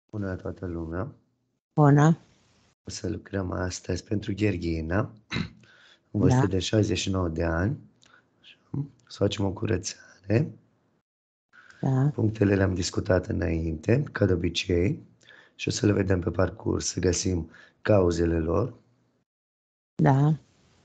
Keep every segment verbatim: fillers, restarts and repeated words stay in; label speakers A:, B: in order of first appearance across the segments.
A: Bună toată lumea!
B: Bună!
A: O să lucrăm astăzi pentru Gherghina, în vârstă
B: Da.
A: de șaizeci și nouă de ani. Să facem o curățare.
B: Da.
A: Punctele le-am discutat înainte, ca de obicei, și o să le vedem pe parcurs, să găsim cauzele lor.
B: Da.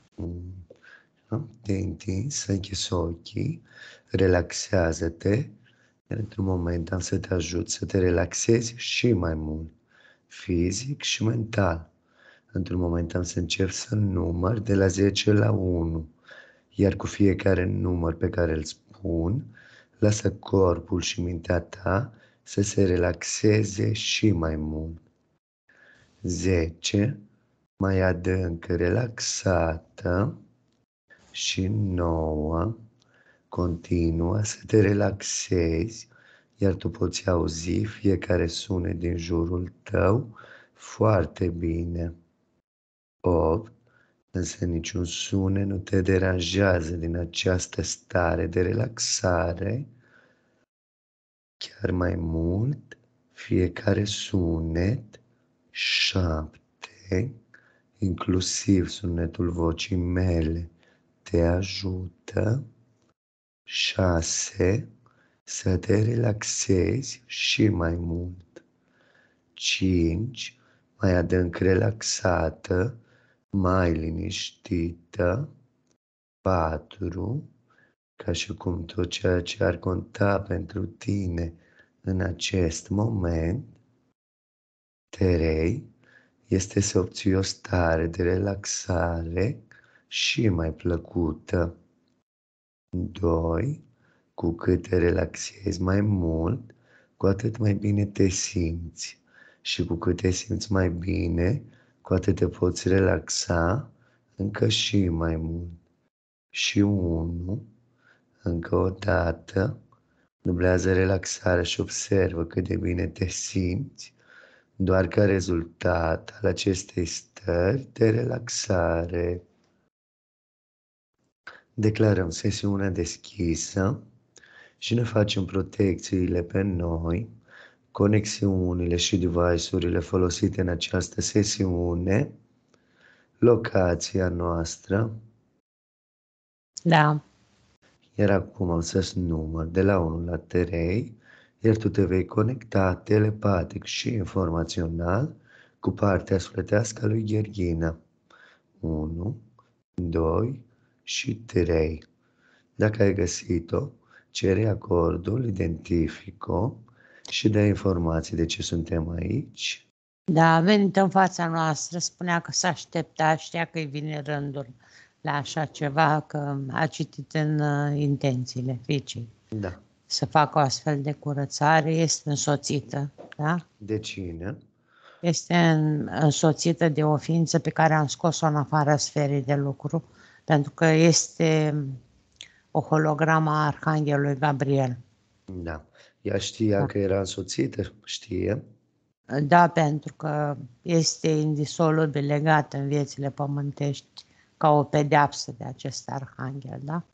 A: Te întins, să închizi ochii, relaxează-te, iar într-un moment am să te ajut să te relaxezi și mai mult, fizic și mental. Într-un moment am să încep să număr de la zece la unu, iar cu fiecare număr pe care îl spun, lasă corpul și mintea ta să se relaxeze și mai mult. zece, mai adânc, relaxată, și nouă, continuă să te relaxezi, iar tu poți auzi fiecare sunet din jurul tău foarte bine. opt, însă niciun sunet nu te deranjează din această stare de relaxare. Chiar mai mult, fiecare sunet. șapte, inclusiv sunetul vocii mele, te ajută. șase, să te relaxezi și mai mult. cinci, mai adânc relaxată, mai liniștită. patru, ca și cum tot ceea ce ar conta pentru tine în acest moment. trei, este să obții o stare de relaxare și mai plăcută. doi, cu cât te relaxezi mai mult, cu atât mai bine te simți. Și cu cât te simți mai bine, cu atât te poți relaxa încă și mai mult. Și unu, încă o dată, dublează relaxarea și observă cât de bine te simți, doar ca rezultat al acestei stări de relaxare. Declarăm sesiunea deschisă și ne facem protecțiile pe noi, conexiunile și device-urile folosite în această sesiune, locația noastră.
B: Da.
A: Iar acum am să-ți număr de la unu la trei, iar tu te vei conecta telepatic și informațional cu partea sufletească a lui Gherghina. unu, doi și trei. Dacă ai găsit-o, cere acordul, identific-o și dă informații de ce suntem aici.
B: Da, a venit în fața noastră, spunea că se aștepta, știa că îi vine rândul la așa ceva, că a citit în uh, intențiile fiicei.
A: Da.
B: Să facă o astfel de curățare, este însoțită, da?
A: De cine?
B: Este în, însoțită de o ființă pe care am scos-o în afara sferei de lucru, pentru că este o hologramă a Arhanghelului Gabriel.
A: Da. Ea știa
B: Da.
A: că era însoțită? Știe?
B: Da, pentru că este indisolubil legat în viețile pământești ca o pedeapsă de acest arhanghel, da?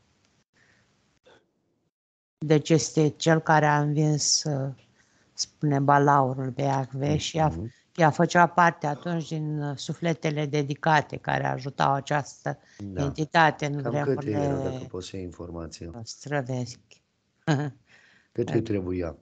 B: Deci este cel care a învins, spune balaurul pe Iahve, și ea, ea făcea parte atunci din sufletele dedicate care ajutau această
A: Da.
B: entitate în
A: Cam câte erau, dacă
B: vremurile
A: poți să iei informația?
B: străvechi.
A: Cât îi trebuia?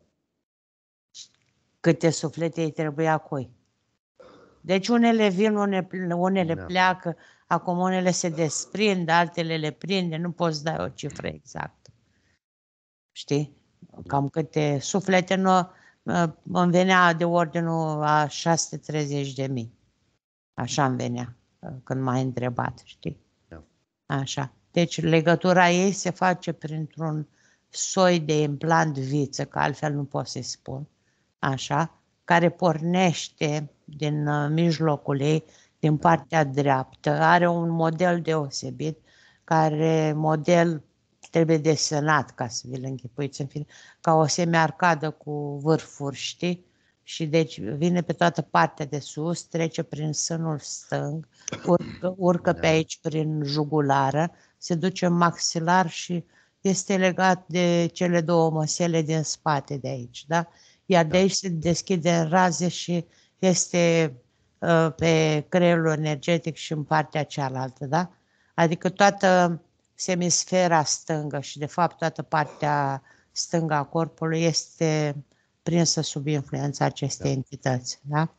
B: Câte suflete îi trebuia cui? Deci unele vin, unele, unele
A: Da.
B: pleacă, acum unele se desprind, altele le prinde, nu poți da o cifră exactă. Știi? Cam câte suflete nu, îmi venea de ordinul a șase sute treizeci de mii. Așa îmi venea când m-ai întrebat, știi?
A: Da.
B: Așa. Deci legătura ei se face printr-un soi de implant viță, că altfel nu pot să-i spun. Așa, care pornește din uh, mijlocul ei, din partea dreaptă, are un model deosebit, care model trebuie desenat ca să vi-l închipuiți, în fine, ca o semi-arcadă cu vârfuri, știi? Și deci vine pe toată partea de sus, trece prin sânul stâng, urcă, urcă
A: Da.
B: pe aici prin jugulară, se duce în maxilar și este legat de cele două măsele din spate de aici, da? iar de aici se deschide în raze și este uh, pe creierul energetic și în partea cealaltă, da? Adică toată semisfera stângă și de fapt toată partea stângă a corpului este prinsă sub influența acestei
A: Da.
B: entități, da?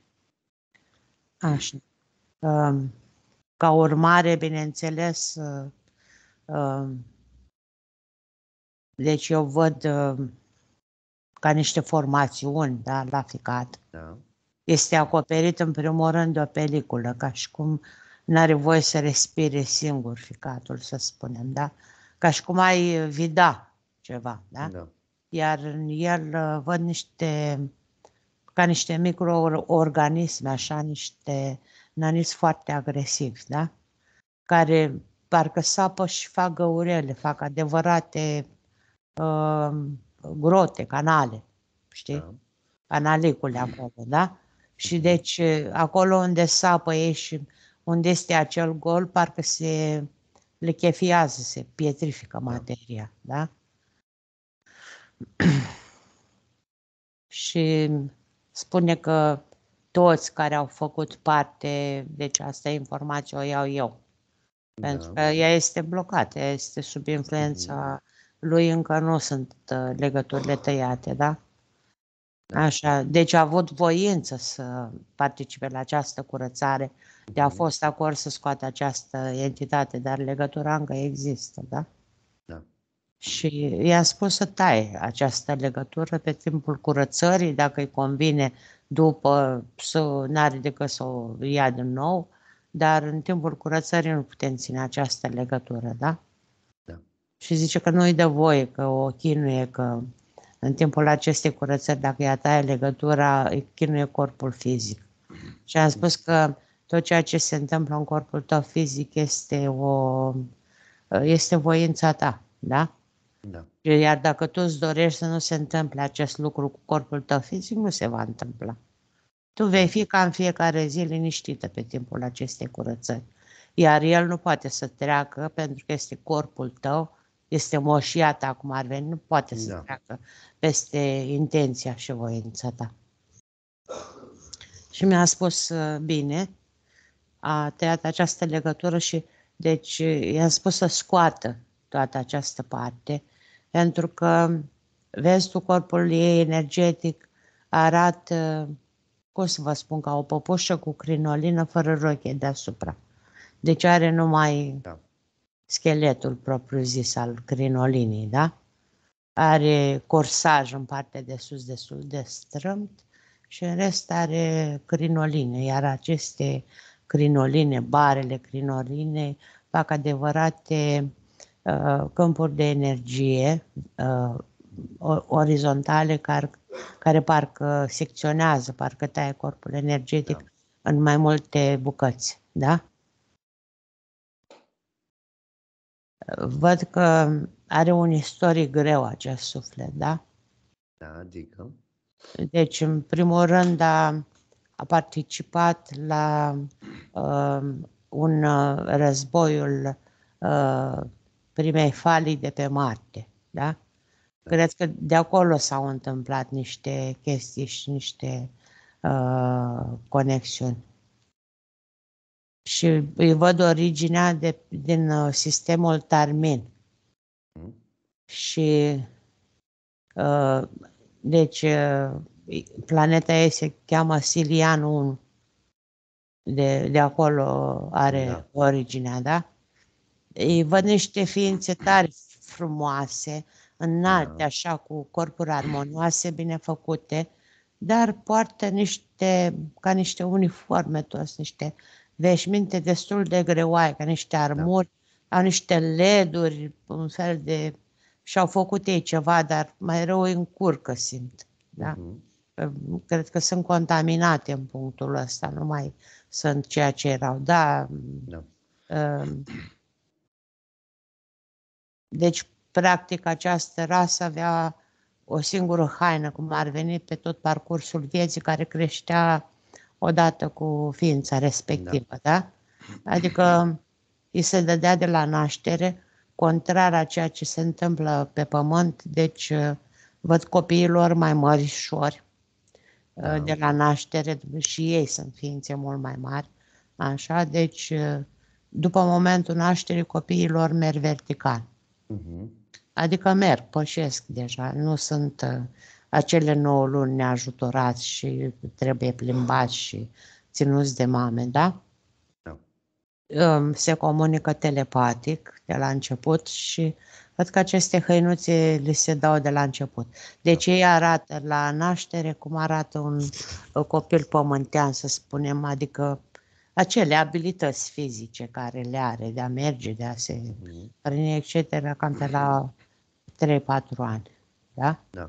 B: Așa. Um, Ca urmare, bineînțeles, uh, uh, deci eu văd uh, ca niște formațiuni, da, la ficat.
A: Da.
B: Este acoperit în primul rând de o peliculă, ca și cum nu are voie să respire singur ficatul, să spunem, da? Ca și cum ai vida ceva, da?
A: Da.
B: Iar în el uh, văd niște, ca niște microorganisme, așa, niște năniți foarte agresivi, da? Care parcă sapă și fac găurele, fac adevărate uh, grote, canale, știi?
A: Da.
B: Canalicule acolo, da? Și deci acolo unde sapă ei și unde este acel gol, parcă se lichefiază, se pietrifică materia, da? Și spune că toți care au făcut parte, deci asta e informație, o iau eu. Pentru că ea este blocată, ea este sub influența lui, încă nu sunt uh, legăturile tăiate, da? Așa, deci a avut voință să participe la această curățare, de a fost acord să scoată această entitate, dar legătura încă există, da?
A: Da.
B: Și i-a spus să taie această legătură pe timpul curățării, dacă îi convine după, să n-are decât să o ia din nou, dar în timpul curățării nu putem ține această legătură, da?
A: Da.
B: Și zice că nu îi dă voie, că o chinuie, că în timpul acestei curățări, dacă ea taie legătura, îi chinuie corpul fizic. Și am spus că tot ceea ce se întâmplă în corpul tău fizic este, o, este voința ta, da?
A: Da.
B: Iar dacă tu îți dorești să nu se întâmple acest lucru cu corpul tău fizic, nu se va întâmpla. Tu vei fi ca în fiecare zi liniștită pe timpul acestei curățări. Iar el nu poate să treacă pentru că este corpul tău, este moșia ta, cum ar veni, nu poate să
A: Da.
B: treacă peste intenția și voința ta. Și mi-a spus, bine, a tăiat această legătură și deci i-am spus să scoată toată această parte, pentru că, vezi tu, corpul ei energetic arată, cum să vă spun, ca o păpușă cu crinolină fără rochie deasupra. Deci are numai
A: Da.
B: scheletul propriu-zis al crinolinii, da? Are corsaj în partea de sus destul de strâmt și în rest are crinoline, iar aceste crinoline, barele crinoline, fac adevărate uh, câmpuri de energie uh, orizontale care, care parcă secționează, parcă taie corpul energetic
A: Da.
B: în mai multe bucăți, da? Văd că are un istoric greu acest suflet, da?
A: Da, adică?
B: Deci, în primul rând, a, a participat la uh, un uh, războiul uh, primei falii de pe Marte, da? Cred că de acolo s-au întâmplat niște chestii și niște uh, conexiuni. Și îi văd originea de, din uh, sistemul Tarmin.
A: Mm.
B: Și uh, deci uh, planeta ei se cheamă Silian unu. De, de acolo are
A: Da.
B: originea, da? Îi văd niște ființe tare frumoase, înalte,
A: Da.
B: așa, cu corpuri armonioase, bine făcute, dar poartă niște, ca niște uniforme toți, niște veșminte destul de greoaie, ca niște armuri, da. Au niște leduri, un fel de... Și-au făcut ei ceva, dar mai rău îi încurcă, simt, da? Uh-huh. Cred că sunt contaminate în punctul ăsta, nu mai sunt ceea ce erau, da? Da. Uh, Deci, practic, această rasă avea o singură haină, cum ar veni pe tot parcursul vieții, care creștea odată cu ființa respectivă, da? da? Adică îi se dădea de la naștere, contrar a ceea ce se întâmplă pe pământ, deci văd copiilor mai mărișori
A: Da.
B: de la naștere și ei sunt ființe mult mai mari, așa, deci după momentul nașterii copiilor merg vertical.
A: Uh-huh.
B: Adică merg, pășesc deja, nu sunt uh, acele nouă luni neajutorați și trebuie plimbați și ținuți de mame, da?
A: Da.
B: Um, se comunică telepatic de la început și văd că aceste hăinuțe li se dau de la început. Deci ei arată la naștere cum arată un, un copil pământean, să spunem, adică acele abilități fizice care le are de a merge, de a se hrăni, et cetera, cam pe la trei patru ani, da?
A: Da.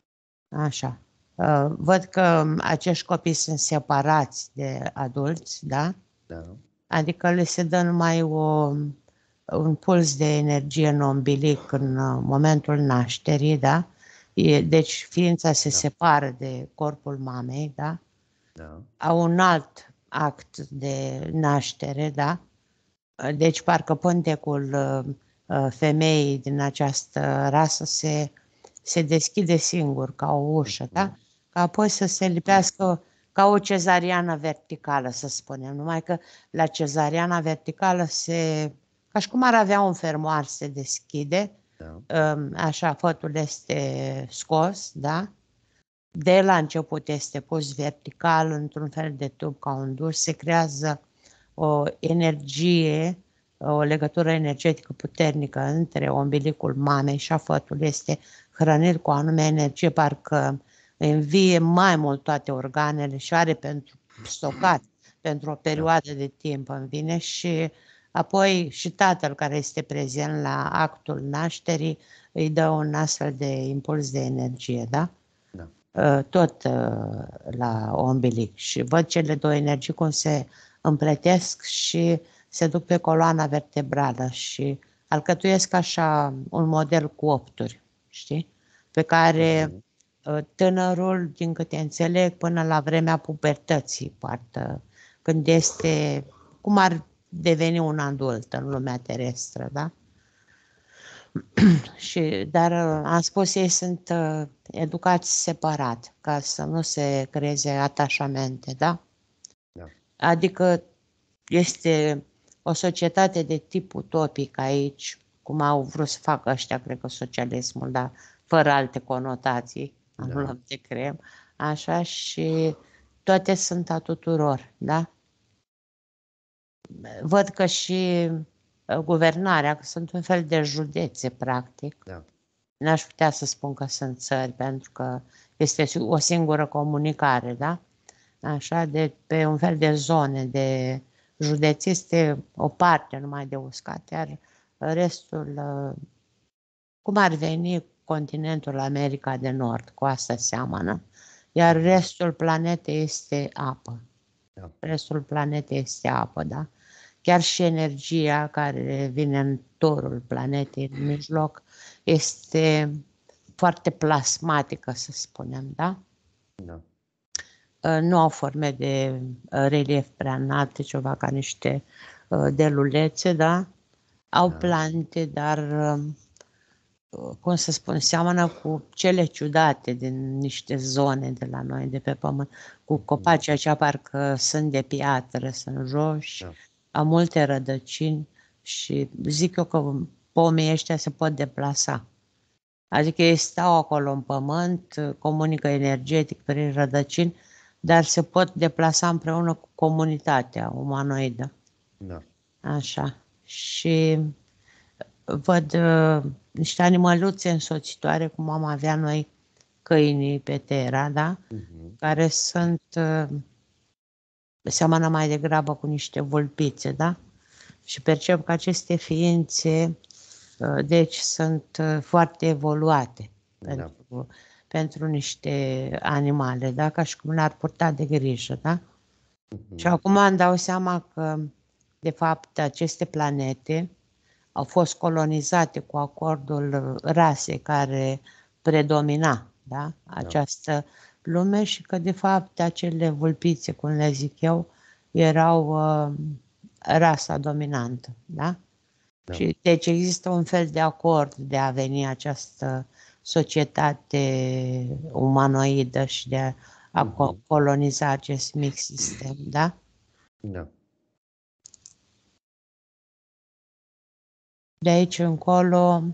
B: Așa. Uh, Văd că acești copii sunt separați de adulți, da?
A: Da.
B: Adică le se dă numai o, un puls de energie în umbilic în uh, momentul nașterii, da? E, deci ființa se
A: Da.
B: separă de corpul mamei, da?
A: Da.
B: Au un alt act de naștere, da? Deci parcă pântecul uh, uh, femeii din această rasă se, se deschide singur ca o ușă, da? Ca apoi să se lipească ca o cezariană verticală, să spunem. Numai că la cezariana verticală se, ca și cum ar avea un fermoar, se deschide,
A: Da.
B: um, așa, fătul este scos, da? De la început este pus vertical într-un fel de tub ca un duș, se creează o energie, o legătură energetică puternică între umbilicul mamei și a fătului, este hrănit cu o anume energie, parcă învie mai mult toate organele și are pentru stocat pentru o perioadă de timp în vine și apoi și tatăl care este prezent la actul nașterii îi dă un astfel de impuls de energie, da?
A: Da.
B: Tot la umbilic și văd cele două energii cum se împletesc și se duc pe coloana vertebrală și alcătuiesc așa un model cu opturi, știi? Pe care tânărul, din câte înțeleg, până la vremea pubertății, poartă, când este, cum ar deveni un adult în lumea terestră, da? Și, dar am spus, ei sunt uh, educați separat, ca să nu se creeze atașamente, da?
A: Da.
B: Adică este o societate de tip utopic aici, cum au vrut să facă ăștia, cred că socialismul, dar fără alte conotații,
A: Da.
B: nu l-am de creăm, așa, și toate sunt a tuturor, da? Văd că și guvernarea, că sunt un fel de județe, practic.
A: Da.
B: N-aș putea să spun că sunt țări, pentru că este o singură comunicare, da? Așa, de pe un fel de zone de județ este o parte numai de uscat, iar restul, cum ar veni continentul America de Nord, cu asta seamănă, iar restul planetei este apă.
A: Da.
B: Restul planetei este apă, da? Chiar și energia care vine în torul planetei, în mijloc, este foarte plasmatică, să spunem, da?
A: Da.
B: Nu au forme de relief prea înalte, ceva ca niște delulețe, da? Au
A: Da.
B: plante, dar, cum să spun, seamănă cu cele ciudate din niște zone de la noi, de pe pământ, cu copaci aceia parcă sunt de piatră, sunt roși,
A: Da.
B: au multe rădăcini și zic eu că pomii ăștia se pot deplasa. Adică ei stau acolo în pământ, comunică energetic prin rădăcini, dar se pot deplasa împreună cu comunitatea umanoidă.
A: Da.
B: Așa. Și văd uh, niște animăluțe însoțitoare, cum am avea noi câinii pe Terra, da?
A: Uh-huh.
B: Care sunt, uh, seamănă mai degrabă cu niște vulpițe, da? Și percep că aceste ființe, uh, deci, sunt uh, foarte evoluate
A: Da.
B: pentru, pentru niște animale, da? Ca și cum le-ar purta de grijă, da?
A: Uh-huh.
B: Și acum îmi dau seama că, de fapt, aceste planete au fost colonizate cu acordul rasei care predomina, da? Această lume și că, de fapt, acele vulpițe, cum le zic eu, erau uh, rasa dominantă, da?
A: Da.
B: Și deci există un fel de acord de a veni această societate umanoidă și de a
A: Mhm.
B: coloniza acest mic sistem, da?
A: Da.
B: De aici încolo,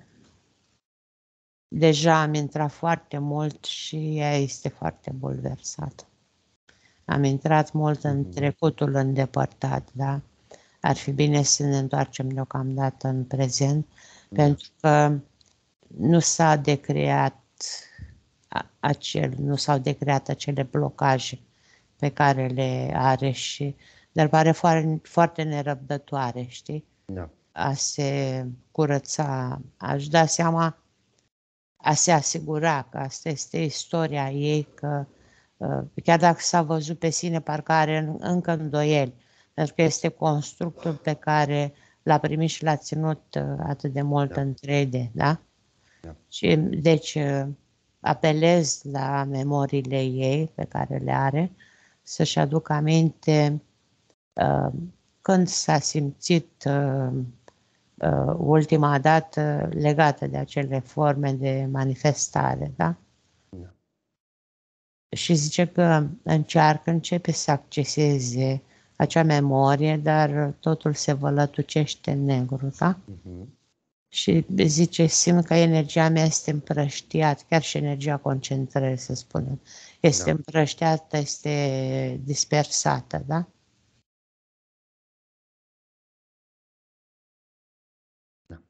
B: deja am intrat foarte mult și ea este foarte bulversată. Am intrat mult în
A: Mhm.
B: trecutul îndepărtat, da? Ar fi bine să ne întoarcem deocamdată în prezent,
A: Da.
B: pentru că nu s-a decreat a- acel, nu s-au decreat acele blocaje pe care le are și, dar pare foarte, foarte nerăbdătoare, știi?
A: Da.
B: A se curăța, aș da seama, a se asigura că asta este istoria ei, că uh, chiar dacă s-a văzut pe sine, parcă are în- încă îndoieli, pentru că este constructul pe care l-a primit și l-a ținut uh, atât de mult
A: Da.
B: în trei D, da?
A: Da.
B: Și deci uh, apelez la memoriile ei pe care le are, să-și aducă aminte uh, când s-a simțit uh, uh, ultima dată legată de acele forme de manifestare, da?
A: Da.
B: Și zice că încearcă, începe să acceseze acea memorie, dar totul se vălătucește în negru, da?
A: Mhm.
B: Și zice, simt că energia mea este împrăștiată, chiar și energia concentrării, să spunem, este
A: Da.
B: împrăștiată, este dispersată, da?
A: Da.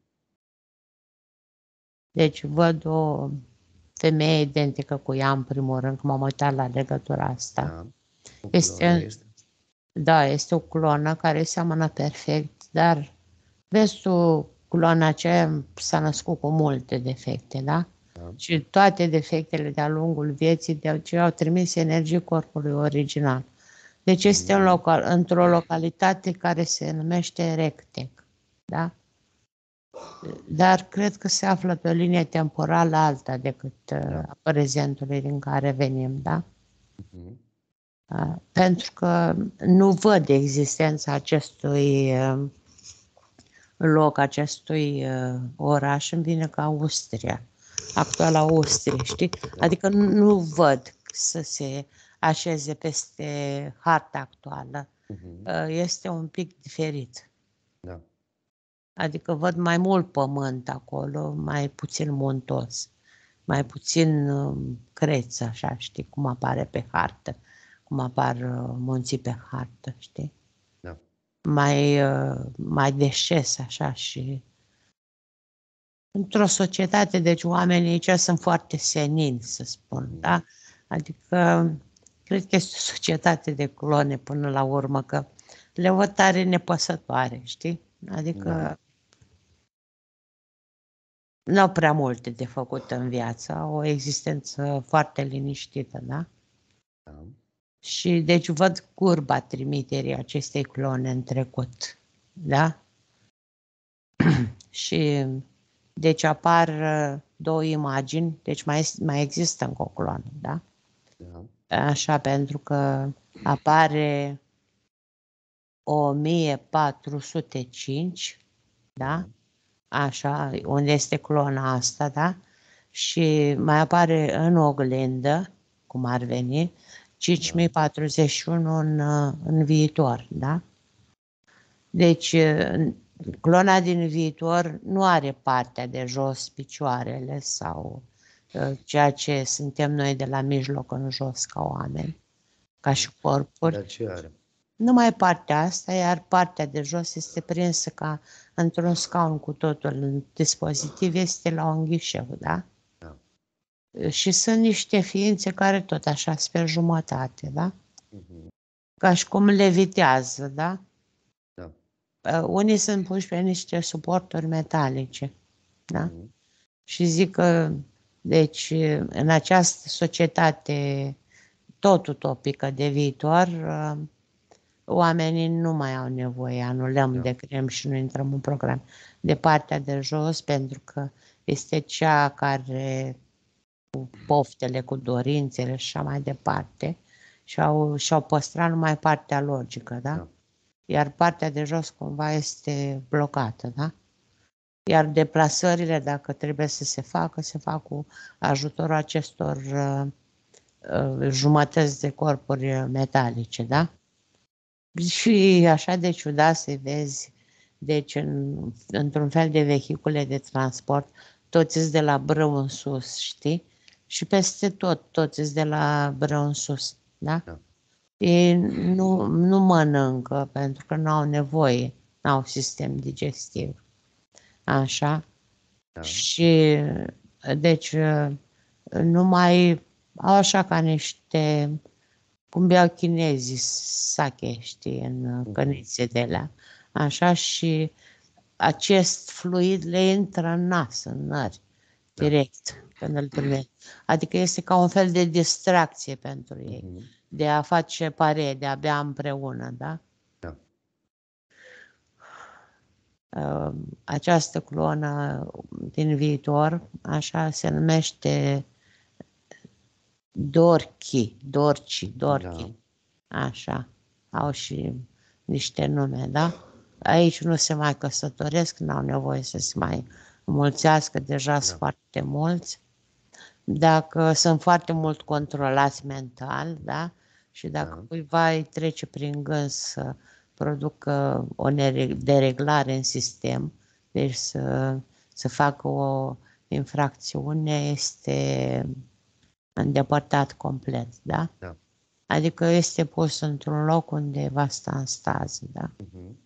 B: Deci văd o femeie identică cu ea, în primul rând, când m-am uitat la legătura asta.
A: Da. O
B: Este,
A: clonă este?
B: da, este o clonă care seamănă perfect, dar vezi tu, clona aceea s-a născut cu multe defecte, da?
A: Da.
B: Și toate defectele de-a lungul vieții de aceea au trimis energii corpului original. Deci este în local, într-o localitate care se numește Rectec, da? Dar cred că se află pe o linie temporală alta decât
A: Da.
B: a prezentului din care venim, da?
A: Mhm.
B: Uh, Pentru că nu văd existența acestui uh, loc, acestui uh, oraș, îmi vine ca Austria, actuala Austria, știi? Adică nu, nu văd să se așeze peste harta actuală.
A: Mhm.
B: Uh, Este un pic diferit.
A: Da.
B: Adică văd mai mult pământ acolo, mai puțin muntos, mai puțin um, creț, așa, știi, cum apare pe hartă, cum apar uh, munții pe hartă, știi?
A: Da.
B: Mai, uh, mai deșes, așa, și într-o societate, deci oamenii aici sunt foarte senini, să spun,
A: Mhm.
B: da? Adică, cred că este o societate de clone până la urmă, că le văd tare nepăsătoare, știi? Adică
A: Da.
B: nu au prea multe de făcut în viață, au o existență foarte liniștită, da?
A: Da.
B: Și deci văd curba trimiterii acestei clone în trecut, da? Și deci apar uh, două imagini, deci mai, es- mai există încă o cloană, da?
A: Da.
B: Așa, pentru că apare o mie patru sute cinci, da? Așa, unde este clona asta, da? Și mai apare în oglindă, cum ar veni, cinci mii patruzeci și unu în, uh, în viitor, da? Deci, uh, clona din viitor nu are partea de jos, picioarele sau uh, ceea ce suntem noi de la mijloc în jos ca oameni, ca și corpuri.
A: Dar ce are?
B: Numai partea asta, iar partea de jos este prinsă ca într-un scaun cu totul. În dispozitiv este la un ghișeu, da?
A: Da.
B: Și sunt niște ființe care tot așa sunt pe jumătate, da?
A: Mhm.
B: Ca și cum levitează, da?
A: Da.
B: Uh, Unii sunt puși pe niște suporturi metalice, da?
A: Mhm.
B: Și zic că, deci, în această societate tot utopică de viitor, uh, oamenii nu mai au nevoie, anulăm
A: Da.
B: de crem și nu intrăm în program de partea de jos, pentru că este cea care cu poftele, cu dorințele și așa mai departe și-au, și-au păstrat numai partea logică, da?
A: Da.
B: Iar partea de jos cumva este blocată, da? Iar deplasările, dacă trebuie să se facă, se fac cu ajutorul acestor uh, uh, jumătăți de corpuri metalice, da? Și așa de ciudat să vezi, deci în, într-un fel de vehicule de transport, toți de la brâu în sus, știi? Și peste tot, toți de la brâu în sus, da?
A: Da.
B: Ei nu, nu mănâncă pentru că nu au nevoie, nu au sistem digestiv, așa?
A: Da.
B: Și deci nu mai au așa ca niște, cum beau chinezii sake, știi, în cănițe de alea, așa, și acest fluid le intră în nas, în nări, direct, când îl primești. Adică este ca un fel de distracție pentru ei,
A: Mhm.
B: de a face pare, de a bea împreună, da?
A: Da.
B: Uh, Această clonă din viitor, așa, se numește Dorchi, Dorci, Dorchi, așa, au și niște nume, da? Aici nu se mai căsătoresc, n-au nevoie să se mai înmulțească, deja sunt foarte mulți. Dacă sunt foarte mult controlați mental, da? Și dacă
A: Da.
B: cuiva îi trece prin gând să producă o dereglare în sistem, deci să, să facă o infracțiune, este îndepărtat complet, da?
A: Da.
B: Adică este pus într-un loc unde va sta în stază, da?
A: Mhm.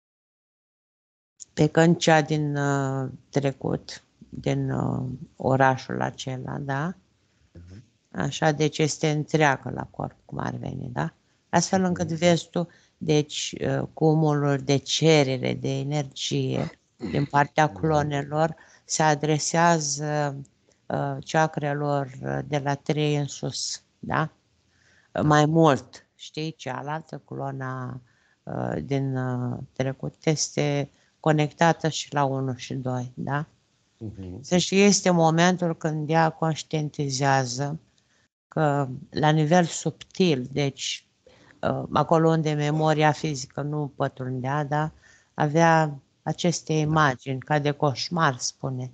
B: Pe când cea din uh, trecut, din uh, orașul acela, da?
A: Mhm.
B: Așa, deci este întreagă la corp, cum ar veni, da? Astfel încât
A: Mhm.
B: vezi tu, deci, uh, cumulul de cerere, de energie din partea clonelor se adresează uh, chakrelor de la trei în sus, da? Mai mult, știi, cealaltă, clona uh, din uh, trecut este conectată și la unu și doi, da?
A: Mhm.
B: Să știi, este momentul când ea conștientizează că la nivel subtil, deci uh, acolo unde memoria fizică nu pătrundea, da, avea aceste imagini, ca de coșmar, spune.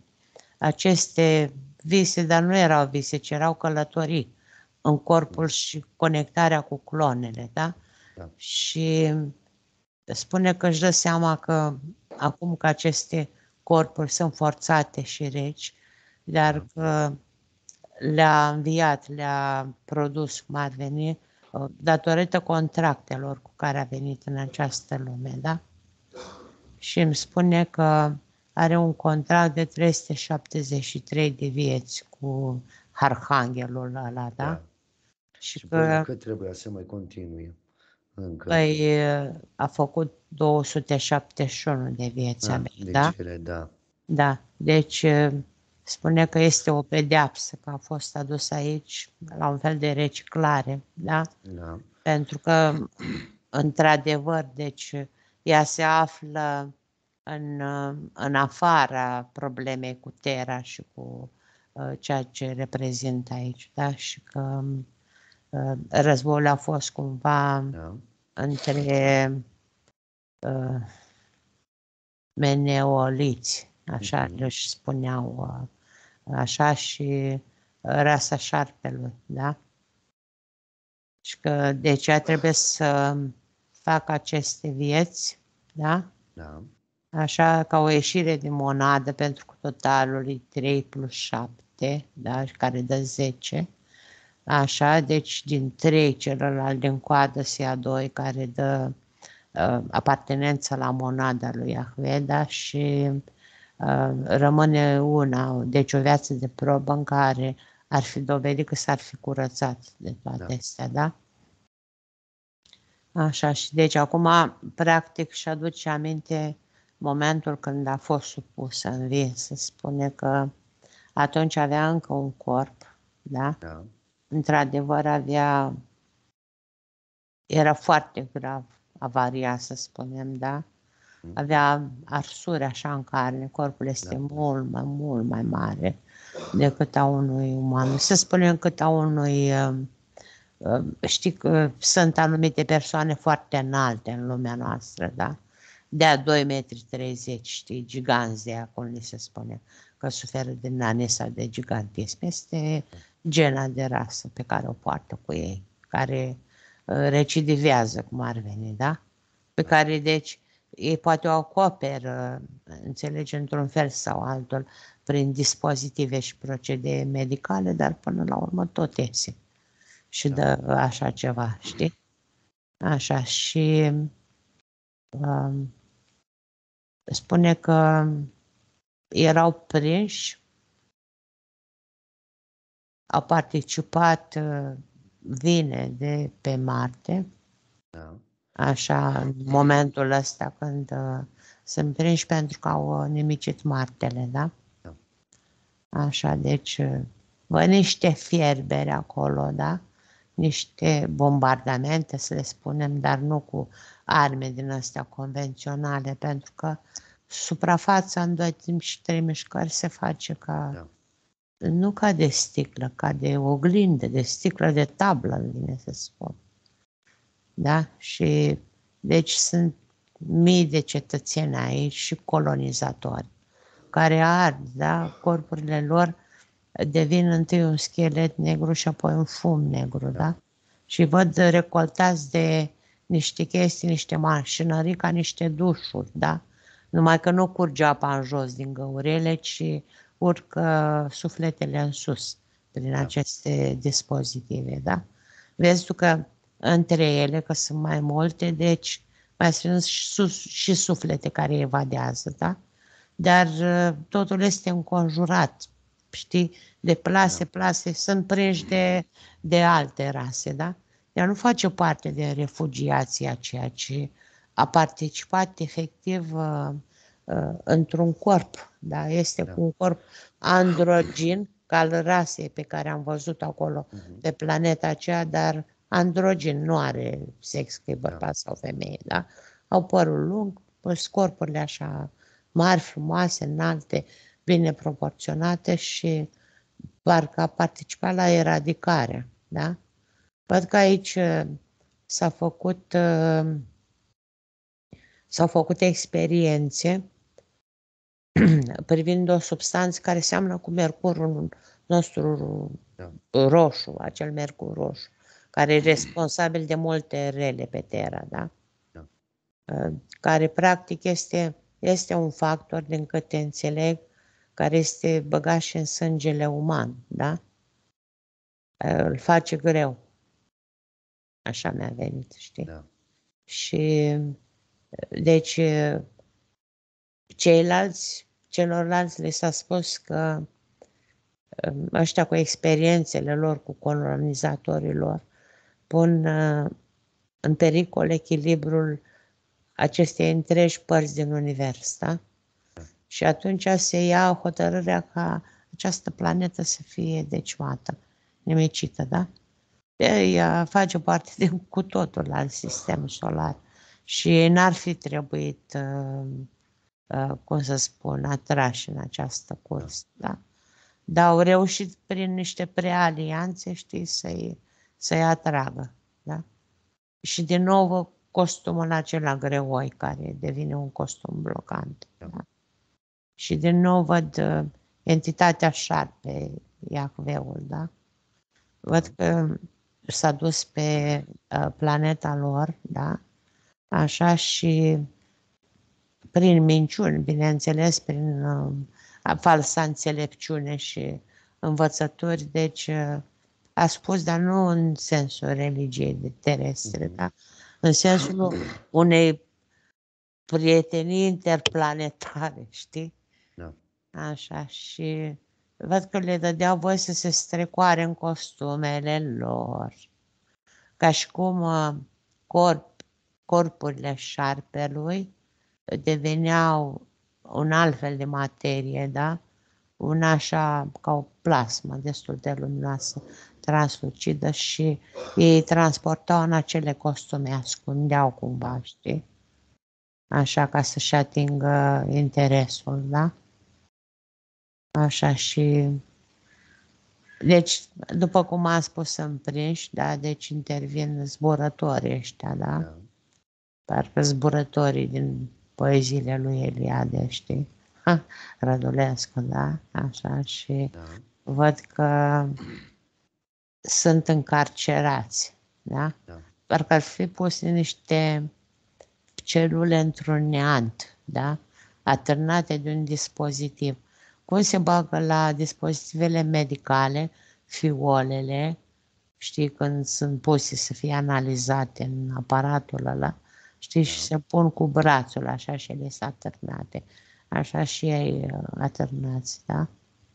B: Aceste vise, dar nu erau vise, ci erau călătorii în corpul și conectarea cu clonele, da?
A: Da.
B: Și spune că își dă seama că acum că aceste corpuri sunt forțate și reci, dar că le-a înviat, le-a produs, cum ar veni, datorită contractelor cu care a venit în această lume, da? Și îmi spune că are un contract de trei sute șaptezeci și trei de vieți cu Arhanghelul ăla, da?
A: Da.
B: Și
A: Și
B: că,
A: până cât trebuia să mai continue încă.
B: păi, a făcut două sute șaptezeci și unu de vieți
A: Ah,
B: abia,
A: deci
B: da?
A: ele, da.
B: Da, deci spune că este o pedeapsă, că a fost adus aici la un fel de reciclare, da?
A: Da.
B: Pentru că, într-adevăr, deci ea se află în, în afara problemei cu Terra și cu uh, ceea ce reprezintă aici, da? Și că uh, războiul a fost cumva
A: Da.
B: între uh, meneoliți, așa
A: Mhm.
B: își spuneau, uh, așa, și rasa șarpelui, da? Și că deci ea trebuie să facă aceste vieți, da?
A: Da.
B: Așa, ca o ieșire din monadă, pentru că totalul e trei plus șapte, da? Care dă zece. Așa, deci din trei, celălalt din coadă se ia doi, care dă uh, apartenența la monada lui Yahweh, da? Și uh, rămâne una, deci o viață de probă în care ar fi dovedit că s-ar fi curățat de toate
A: Da.
B: astea, da? Așa, și deci acum, practic, și aduce aminte momentul când a fost supusă în vie, să spune că atunci avea încă un corp, da?
A: Da.
B: Într-adevăr avea, era foarte grav avaria, să spunem, da? Avea arsuri așa în carne, corpul este
A: Da.
B: mult mai, mult mai mare decât a unui uman. Să spunem cât a unui, știi că sunt anumite persoane foarte înalte în lumea noastră, da? de-a doi metri treizeci, știi, giganți de acolo, li se spune, că suferă de nane sau de gigantism. Este gena de rasă pe care o poartă cu ei, care uh, recidivează, cum ar veni, da? Pe care, deci, ei poate o acoperă, înțelegi, într-un fel sau altul, prin dispozitive și procedee medicale, dar până la urmă tot iese și dă așa ceva, știi? Așa, și um, spune că erau prinși, au participat uh, vine de pe Marte,
A: Da.
B: așa, în momentul ăsta când uh, sunt prinși pentru că au uh, nimicit Martele, da?
A: Da.
B: Așa, deci uh, văd niște fierberi acolo, da? Niște bombardamente, să le spunem, dar nu cu arme din astea convenționale, pentru că suprafața în doi timp și trei mișcări se face ca,
A: Da.
B: nu ca de sticlă, ca de oglindă, de sticlă de tablă, îmi vine să spun. Da? Și deci sunt mii de cetățeni aici și colonizatori care ard, da? Corpurile lor devin întâi un schelet negru și apoi un fum negru, da? Da? Și văd recoltați de niște chestii, niște mașinării ca niște dușuri, da? Numai că nu curge apa în jos din găurele, ci urcă sufletele în sus prin
A: Da.
B: aceste dispozitive, da? Vezi tu că între ele, că sunt mai multe, deci mai sunt și, sus, și suflete care evadează, da? Dar totul este înconjurat, știi, de plase,
A: Da.
B: plase, sunt prinși de, de alte rase, da? Ea nu face parte de refugiații aceea, ci a participat efectiv uh, uh, într-un corp, da? Este
A: Da.
B: cu un corp androgin, ca al rasei pe care am văzut acolo
A: Mhm.
B: pe planeta aceea, dar androgin, nu are sex, că e bărbat
A: Da.
B: sau femeie, da? Au părul lung, păi corpurile așa mari, frumoase, înalte, bine proporționate și parcă a participat la eradicare, da? Văd că aici uh, s-a făcut, uh, s-au făcut experiențe privind o substanță care seamănă cu mercurul nostru
A: Da.
B: roșu, acel mercur roșu, care e responsabil de multe rele pe Terra, da?
A: Da.
B: Uh, care practic este, este un factor, din câte înțeleg, care este băgat și în sângele uman, da? Uh, Îl face greu. Așa mi-a venit, știi?
A: Da.
B: Și deci ceilalți, celorlalți le s-a spus că um, ăștia cu experiențele lor, cu colonizatorii lor, pun uh, în pericol echilibrul acestei întregi părți din univers, da?
A: Da.
B: Și atunci se ia hotărârea ca această planetă să fie decimată, nimicită, da? Ea face parte din cu totul alt sistem solar și n-ar fi trebuit, uh, uh, cum să spun, atrași în această cursă, da? Dar au reușit prin niște prealianțe, știi, să-i, să-i atragă, da? Și din nou costumul acela greoi, care devine un costum blocant,
A: Da.
B: da? Și din nou văd uh, entitatea șarpe, Iahveul, da? Văd că s-a dus pe uh, planeta lor, da? Așa, și prin minciuni, bineînțeles, prin uh, falsa înțelepciune și învățături, deci uh, a spus, dar nu în sensul religiei de terestre,
A: Mhm.
B: da? În sensul unei prietenii interplanetare, știi?
A: Da.
B: Așa, și văd că le dădeau voie să se strecoare în costumele lor, ca și cum uh, corp, corpurile șarpelui deveneau un alt fel de materie, da? Una așa ca o plasmă destul de luminoasă, translucidă, și ei transportau în acele costume, ascundeau cumva, știi? Așa, ca să-și atingă interesul, da? Așa, și deci, după cum am spus, sunt prinși, da? Deci intervin zburătorii ăștia, da?
A: Da.
B: Parcă zburătorii din poeziile lui Eliade, știi? Ha, Rădulescu, da? Așa, și
A: Da.
B: văd că sunt încarcerați, da?
A: Da.
B: Parcă ar fi pus niște celule într-un neant, da? Atârnate de un dispozitiv. Cum se bagă la dispozitivele medicale fiolele, știi, când sunt puse să fie analizate în aparatul ăla, știi,
A: Da.
B: și se pun cu brațul așa și ele sunt atârnate. Așa și ei atârnați, da?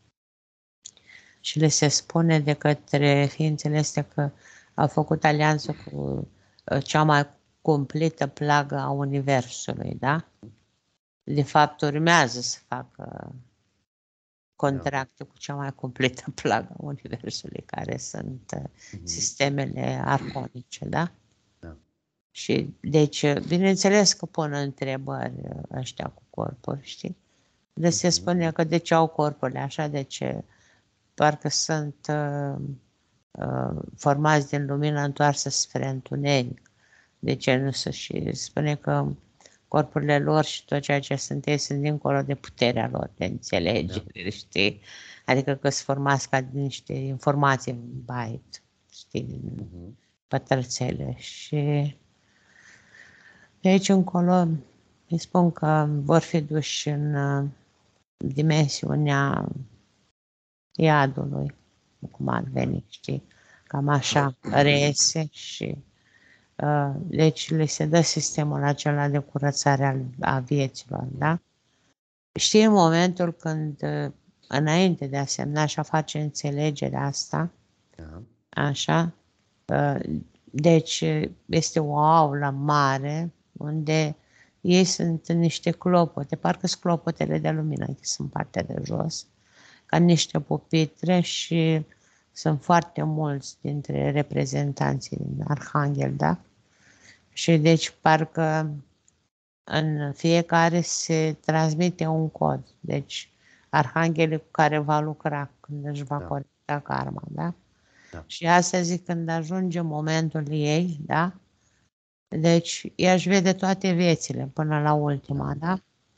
B: Și le se spune de către ființele astea că au făcut alianță cu cea mai cumplită plagă a Universului, da? De fapt, urmează să facă contractul cu cea mai cumplită plagă a Universului, care sunt uh-huh. sistemele arconice, da?
A: Da.
B: Și, deci, bineînțeles că pun întrebări ăștia cu corpuri, știi? De se spune că de ce au corpurile așa, de ce parcă sunt uh, uh, formați din lumină întoarsă spre întuneric. De ce nu se și spune că corpurile lor și tot ceea ce sunt ei sunt dincolo de puterea lor de înțelegere, da. Știi? Adică că sunt formați ca din niște informații în byte, știi, din uh-huh. pătrățele. Și de aici încolo îi spun că vor fi duși în uh, dimensiunea iadului, cum ar veni, știi? Cam așa reiese și uh, deci le se dă sistemul acela de curățare al, a vieților, da? Știi, în momentul când, uh, înainte de a semna și a face înțelegerea asta,
A: Da.
B: așa, uh, deci este o aulă mare unde ei sunt în niște clopote, parcă sunt clopotele de lumină, sunt partea de jos, ca niște pupitre și sunt foarte mulți dintre reprezentanții din Arhanghel, da? Și deci parcă în fiecare se transmite un cod. Deci Arhanghelul cu care va lucra când își va da. corecta karma, da? Da? Și asta zic, când ajunge momentul ei, da? Deci ea își vede toate viețile până la ultima, da?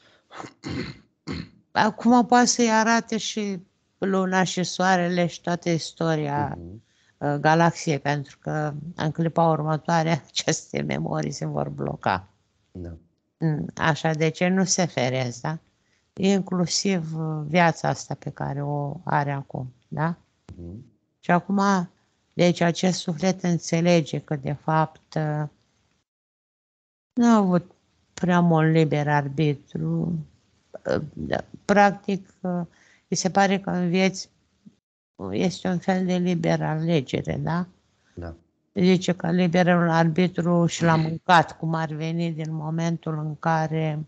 B: Acum poate să-i arate și luna și soarele și toată istoria uh-huh. galaxiei, pentru că în clipa următoare aceste memorii se vor bloca.
A: Da.
B: Așa, de ce nu se feresc, da? Inclusiv viața asta pe care o are acum, da? Uh-huh. Și acum, deci acest suflet înțelege că de fapt nu a avut prea mult liber arbitru. Practic, îi se pare că în vieți este un fel de liber alegere, da?
A: Da.
B: Zice că liberul arbitru și l-a mâncat, cum ar veni, din momentul în care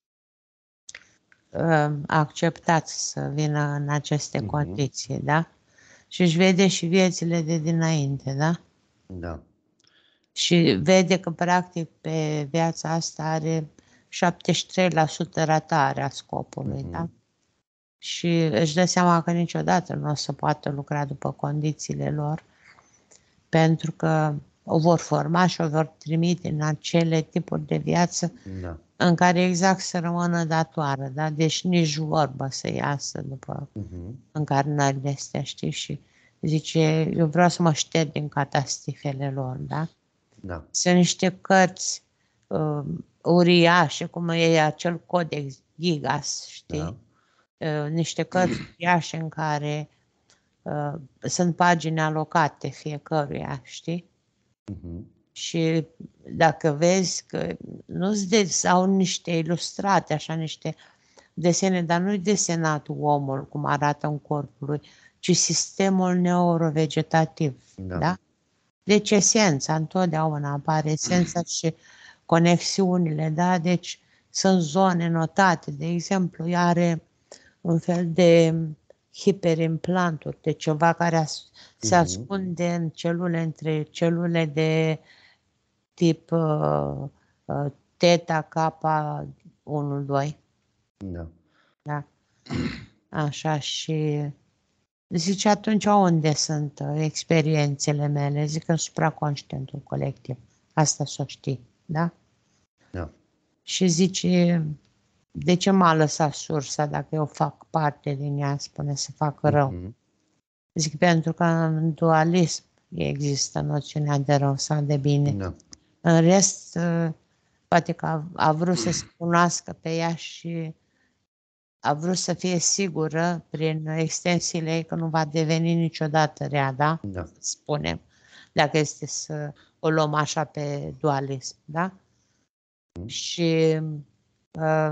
B: a acceptat să vină în aceste uh-huh. condiții, da? Și își vede și viețile de dinainte, da?
A: Da.
B: Și vede că, practic, pe viața asta are șaptezeci și trei la sută ratarea scopului, uh-huh. da? Și își dă seama că niciodată nu o să poată lucra după condițiile lor, pentru că o vor forma și o vor trimite în acele tipuri de viață
A: da.
B: în care exact să rămână datoară, da? Deci nici vorbă să iasă după uh-huh. încarnările astea, știi? Și zice, eu vreau să mă șterg din catastifele lor, da?
A: Da.
B: Sunt niște cărți uh, uriașe, cum e acel codex Gigas, știi? Da. Uh, niște cărți uriașe în care uh, sunt pagini alocate fiecăruia, știi? Uh-huh. Și dacă vezi că nu sau niște ilustrate, așa, niște desene, dar nu-i desenat omul cum arată în corpul lui, ci sistemul neurovegetativ, da? da? Deci esența, întotdeauna apare esența și conexiunile, da? Deci sunt zone notate, de exemplu, are un fel de hiperimplanturi, de ceva care se ascunde în celule, între celule de tip uh, uh, teta, kappa unu doi.
A: Da.
B: Da. Așa, și zice, atunci unde sunt uh, experiențele mele? Zic, în supraconștientul colectiv. Asta să o știi, da?
A: Da.
B: și zice, de ce m-a lăsat sursa dacă eu fac parte din ea, spune, să fac rău.
A: Mhm.
B: Zic, pentru că în dualism există noțiunea de rău sau de bine.
A: Da.
B: În rest, uh, poate că a, a vrut să se cunoască pe ea și a vrut să fie sigură prin extensiile ei că nu va deveni niciodată rea, da?
A: Da.
B: Spunem, dacă este să o luăm așa pe dualism, da? Și uh,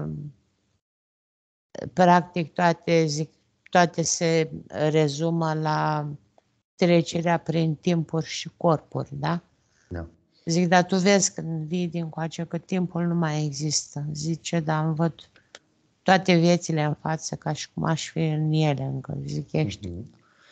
B: practic toate, zic, toate se rezumă la trecerea prin timpuri și corpuri, da?
A: Da.
B: Zic, dar tu vezi când vii dincoace că timpul nu mai există. Zice, dar îmi văd toate viețile în față ca și cum aș fi în ele încă. Zic, ești,
A: Mhm.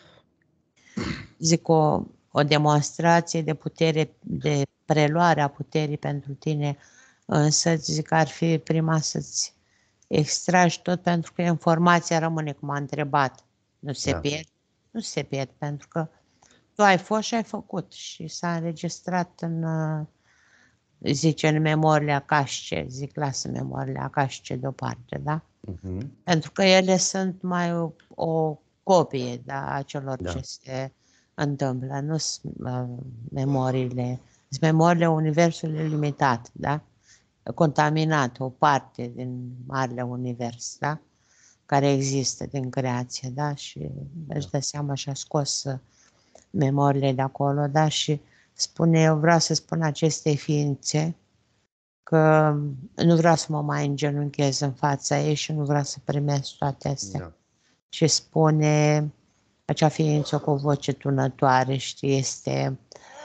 B: zic, o, o demonstrație de putere, de preluare a puterii pentru tine, însă zic, ar fi prima să-ți extragi tot, pentru că informația rămâne cum a întrebat. Nu se
A: Da.
B: pierd? Nu se pierd, pentru că tu ai fost și ai făcut și s-a înregistrat în, uh, zice, în memoriile acașice, zic, lasă memoriile acașice deoparte, da?
A: Mhm.
B: Pentru că ele sunt mai o, o copie, da, a celor
A: Da.
B: ce se întâmplă, nu sunt uh, memoriile, sunt memoriile universului limitat, da? Contaminat, o parte din marele univers, da? Care există din creație, da? Și își dă seama și a scos uh, memoriile de acolo, da? Și spune, eu vreau să spun acestei ființe că nu vreau să mă mai îngenunchez în fața ei și nu vreau să primesc toate astea.
A: Da.
B: Și spune acea ființă cu o voce tunătoare, știi, este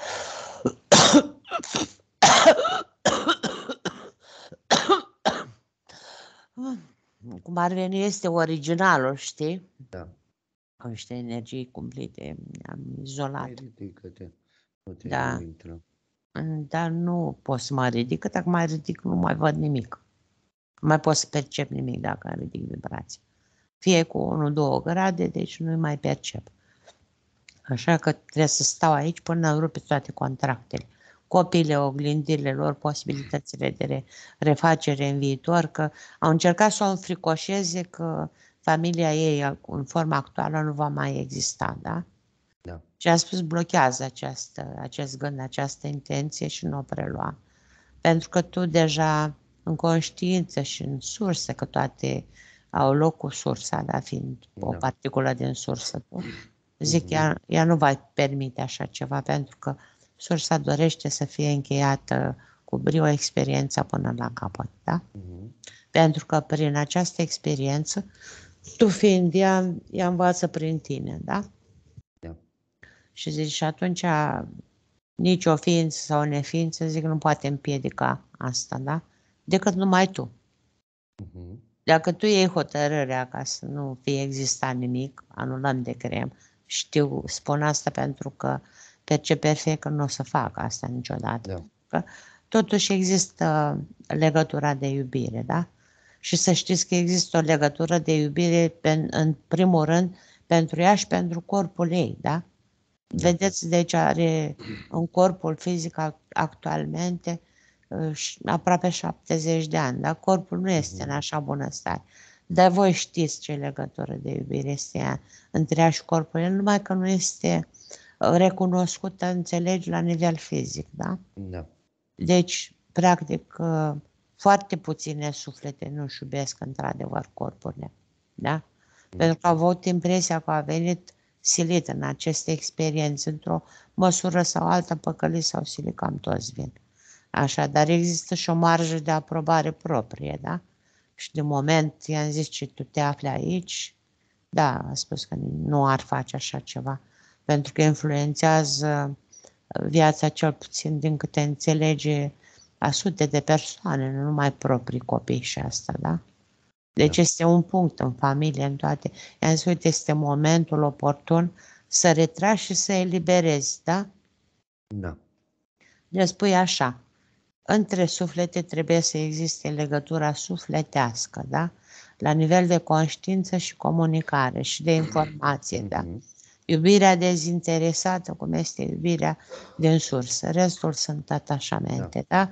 B: cum ar veni, este originalul, știi?
A: Da.
B: Cu niște energii cumplite, am izolat.
A: Mai ridică-te. Nu te
B: Da.
A: nu intră.
B: Dar nu pot să mă ridic, că dacă mai ridic nu mai văd nimic. Nu mai pot să percep nimic dacă ridic vibrații. Fie cu unu două grade, deci nu mai percep. Așa că trebuie să stau aici până rupe toate contractele. Copiile, oglindirile lor, posibilitățile de re- refacere în viitor, că au încercat să o înfricoșeze că familia ei în forma actuală nu va mai exista, da?
A: Da.
B: Și a spus, blochează această, acest gând, această intenție și nu o prelua. Pentru că tu deja în conștiință și în sursă, că toate au loc cu sursa, da, fiind o
A: Da.
B: particulă din sursă, tu, zic,
A: Mhm.
B: ea, ea nu va permite așa ceva, pentru că sursa dorește să fie încheiată cu brio experiența până la capăt, da?
A: Mhm.
B: Pentru că prin această experiență, tu fiind ea, ea învață prin tine, da?
A: Da.
B: Și zici, și atunci nici o ființă sau o neființă, zic, nu poate împiedica asta, da? Decât numai tu.
A: Mhm.
B: Dacă tu iei hotărârea ca să nu fie existat nimic, anulăm de creăm. Știu, spun asta pentru că percep perfect că nu o să fac asta niciodată.
A: Da.
B: Că totuși există legătura de iubire, da? Și să știți că există o legătură de iubire pe, în primul rând pentru ea și pentru corpul ei, da? Vedeți, deci are în corpul fizic actualmente aproape șaptezeci de ani, dar corpul nu este în așa bună stare. Dar voi știți ce legătură de iubire este ea între ea și corpul ei, numai că nu este recunoscută, înțelegi, la nivel fizic, da?
A: Da.
B: Deci, practic, foarte puține suflete nu-și iubesc într-adevăr corpurile, da? Pentru că au avut impresia că a venit silit în aceste experiențe, într-o măsură sau altă, păcăliți sau silit, cam toți vin. Așa, dar există și o marjă de aprobare proprie, da? Și de moment i-am zis, ce tu te afli aici, da, a spus că nu ar face așa ceva, pentru că influențează viața, cel puțin din câte înțelege, a sute de persoane, nu numai proprii copii și asta, da? Deci
A: Da.
B: este un punct în familie, în toate. I-am zis, uite, este momentul oportun să retragi și să eliberezi, da?
A: Da.
B: Le spui așa, între suflete trebuie să existe legătura sufletească, da? La nivel de conștiință și comunicare și de informație, da?
A: Mhm.
B: Iubirea dezinteresată, cum este iubirea din sursă. Restul sunt atașamente, da?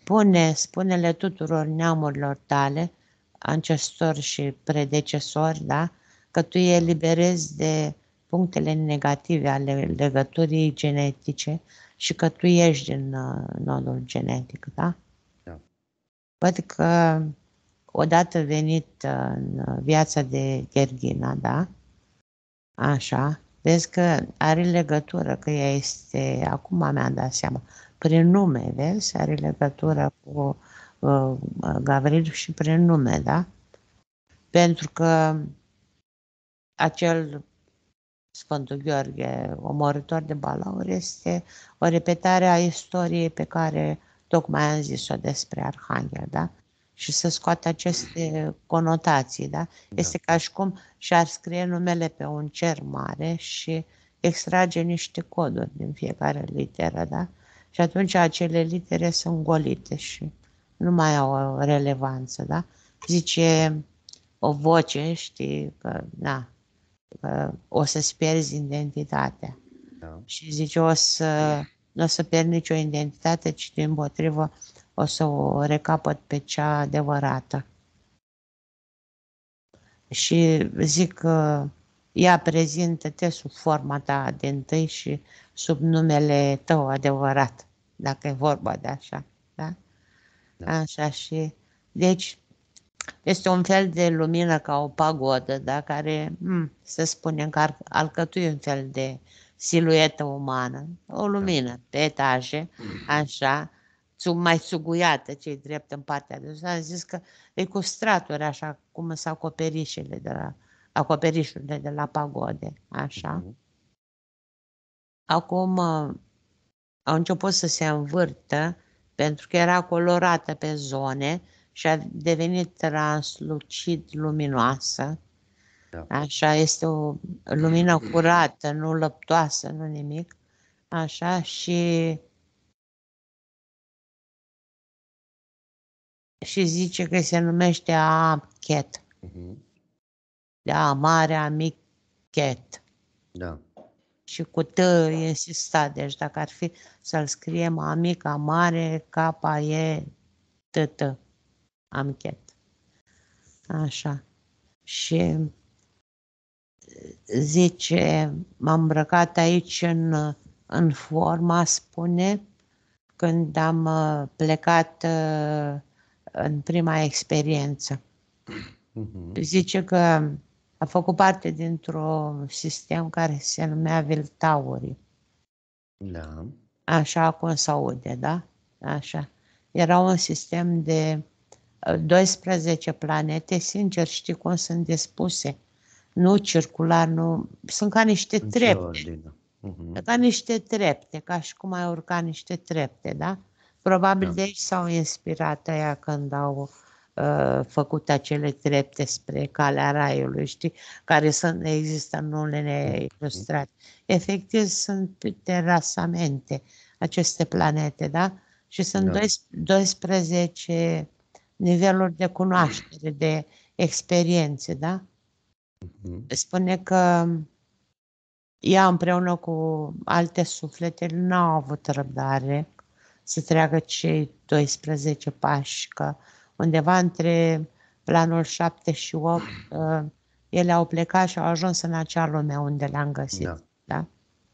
B: spune, spune-le tuturor neamurilor tale, ancestori și predecesori, da? Că tu îi eliberezi de punctele negative ale legăturii genetice și că tu ieși din uh, nodul genetic, da?
A: Da.
B: Văd că odată venit uh, în viața de Gherghina, da? Așa, vezi că are legătură, că ea este, acum mi-am dat seama, prin nume, vezi, are legătură cu uh, Gavril și prin nume, da? Pentru că acel Sfântul Gheorghe, omorător de balauri, este o repetare a istoriei pe care tocmai am zis-o despre Arhanghel, da? Și să scoată aceste conotații, da? Este ca și cum și-ar scrie numele pe un cer mare și extrage niște coduri din fiecare literă, da? Și atunci acele litere sunt golite și nu mai au o relevanță, da? Zice o voce, știi, că, na, că o să-ți pierzi identitatea.
A: Da.
B: Și zice, o să, nu o să pierd nicio identitate, ci dimpotrivă o să o recapăt pe cea adevărată. Și zic că ea prezintă-te sub forma ta de întâi și sub numele tău adevărat, dacă e vorba de așa. Da?
A: Da.
B: Așa și, deci, este un fel de lumină ca o pagodă, da? Care, hm, să spunem că ar alcătui un fel de siluetă umană, o lumină da. Pe etaje, așa, mai țuguiată, cei drept în partea de sus. Am zis că e cu straturi, așa, cum sunt acoperișele de la, acoperișurile de la pagode, așa. Uh-huh. Acum au început să se învârtă, pentru că era colorată pe zone, și a devenit translucid luminoasă. Da. Așa, este o lumină curată, nu lăptoasă, nu nimic. Așa, și și zice că se numește Amchet. Uh-huh. Da, mare Amichet.
A: Da.
B: Și cu T insista, deci dacă ar fi să-l scriem Amica mare, capa e T-T. Amchet. Așa. Și zice, m-am îmbrăcat aici în, în forma, spune, când am plecat în prima experiență. Uh-huh. Zice că a făcut parte dintr-un sistem care se numea Viltaurii.
A: Da.
B: Așa cum se aude, da? Așa. Era un sistem de doisprezece planete, sincer, știi cum sunt dispuse? Nu circular, nu... Sunt ca niște în trepte. Uh-huh. Ca niște trepte, ca și cum ai urca niște trepte, da? Probabil da. De aici s-au inspirat aia când au uh, făcut acele trepte spre calea raiului, știi? Care sunt, există în unele ilustrate. Uh-huh. Efectiv, sunt terasamente, aceste planete, da? Și sunt da. doisprezece niveluri de cunoaștere, de experiențe, da? Spune că ea împreună cu alte suflete nu au avut răbdare să treacă cei doisprezece pași, că undeva între planul șapte și opt ele au plecat și au ajuns în acea lume unde le-am găsit. Da. Da?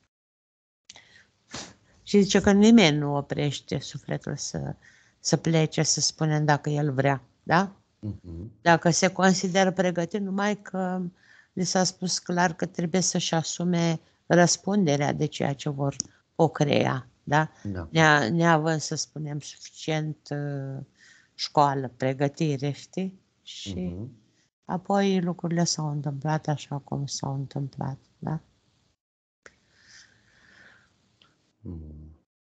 B: Și zice că nimeni nu oprește sufletul să, să plece, să spunem dacă el vrea. Da? Uh-huh. Dacă se consideră pregătit, numai că li s-a spus clar că trebuie să-și asume răspunderea de ceea ce vor o crea, da? Da. Ne- neavând, să spunem, suficient uh, școală, pregătire, știi? Și uh-huh. apoi lucrurile s-au întâmplat așa cum s-au întâmplat, da? Mm.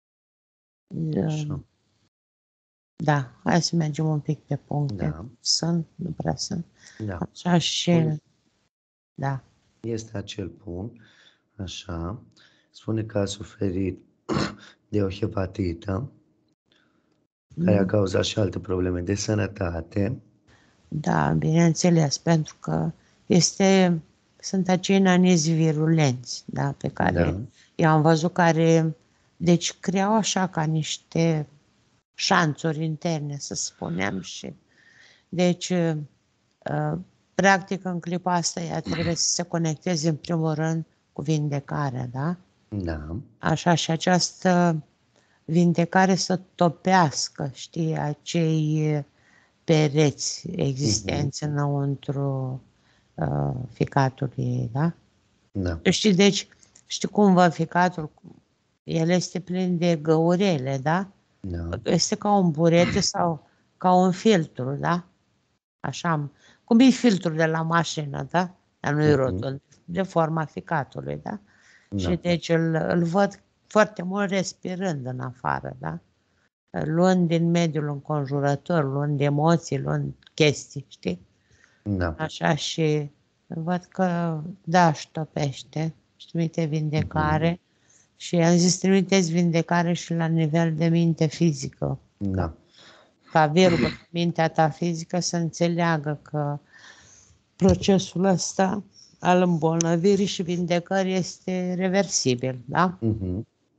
B: Așa. Da, hai să mergem un pic pe puncte. Da. Sunt, nu prea sunt. Da. Așa și... Spune, da.
A: Este acel punct, așa, spune că a suferit de o hepatită, mm. care a cauzat și alte probleme de sănătate.
B: Da, bineînțeles, pentru că este, sunt acei nanizi virulenți, da, pe care da. Eu am văzut care, deci creau așa ca niște șanțuri interne, să spunem. Și deci, uh, practic, în clipa asta, ea trebuie să se conecteze în primul rând cu vindecarea, da?
A: Da.
B: Așa, și această vindecare să topească, știi, acei pereți existenți uh-huh. înăuntru uh, ficatului, da?
A: Da.
B: Știi, deci, știi cum vă ficatul, el este plin de găurele, da?
A: Da.
B: Este ca un burete sau ca un filtru, da? Așa, cum e filtrul de la mașină, da? Dar nu e rotund, de forma ficatului, da?
A: Da.
B: Și deci îl, îl văd foarte mult respirând în afară, da? Luând din mediul înconjurător, luând emoții, luând chestii, știi?
A: Da.
B: Așa, și văd că, da, își topește, își trimite vindecare uh-huh. și am zis, trimiteți vindecare și la nivel de minte fizică.
A: Da.
B: Ca virgulă, mintea ta fizică să înțeleagă că procesul ăsta al îmbolnăvirii și vindecării este reversibil, da?
A: Uh-huh.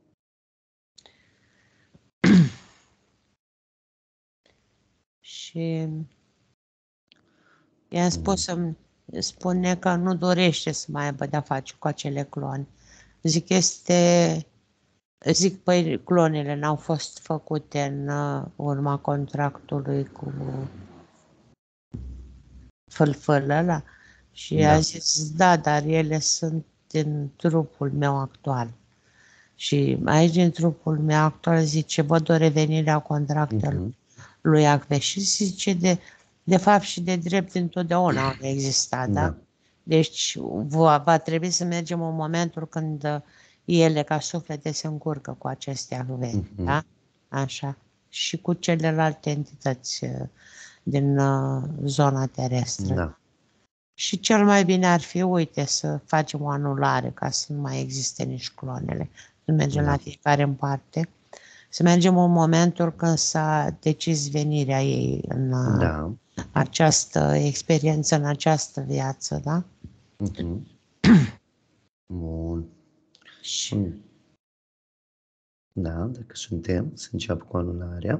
B: Și i-am spus să-mi spune că nu dorește să mai aibă de-a face cu acele cloni. Zic, este... Zic, păi, clonele n-au fost făcute în urma contractului cu fâlfâl ăla? Și da. A zis, da, dar ele sunt din trupul meu actual. Și aici, din trupul meu actual, zice, văd o revenire a contractelor uh-huh. lui Acve. Și zice, de, de fapt și de drept întotdeauna au existat, da? da? Deci va, va trebui să mergem în momentul când ele, ca suflete, se încurcă cu aceste Acve, uh-huh. da? Așa. Și cu celelalte entități din uh, zona terestră.
A: Da.
B: Și cel mai bine ar fi, uite, să facem o anulare ca să nu mai existe nici clonele. Să mergem da. la fiecare în parte. Să mergem în momentul când s-a decis venirea ei în da. această experiență, în această viață, da?
A: Uh-huh. Bun.
B: Și...
A: Da, dacă suntem, să înceapă cu anularea.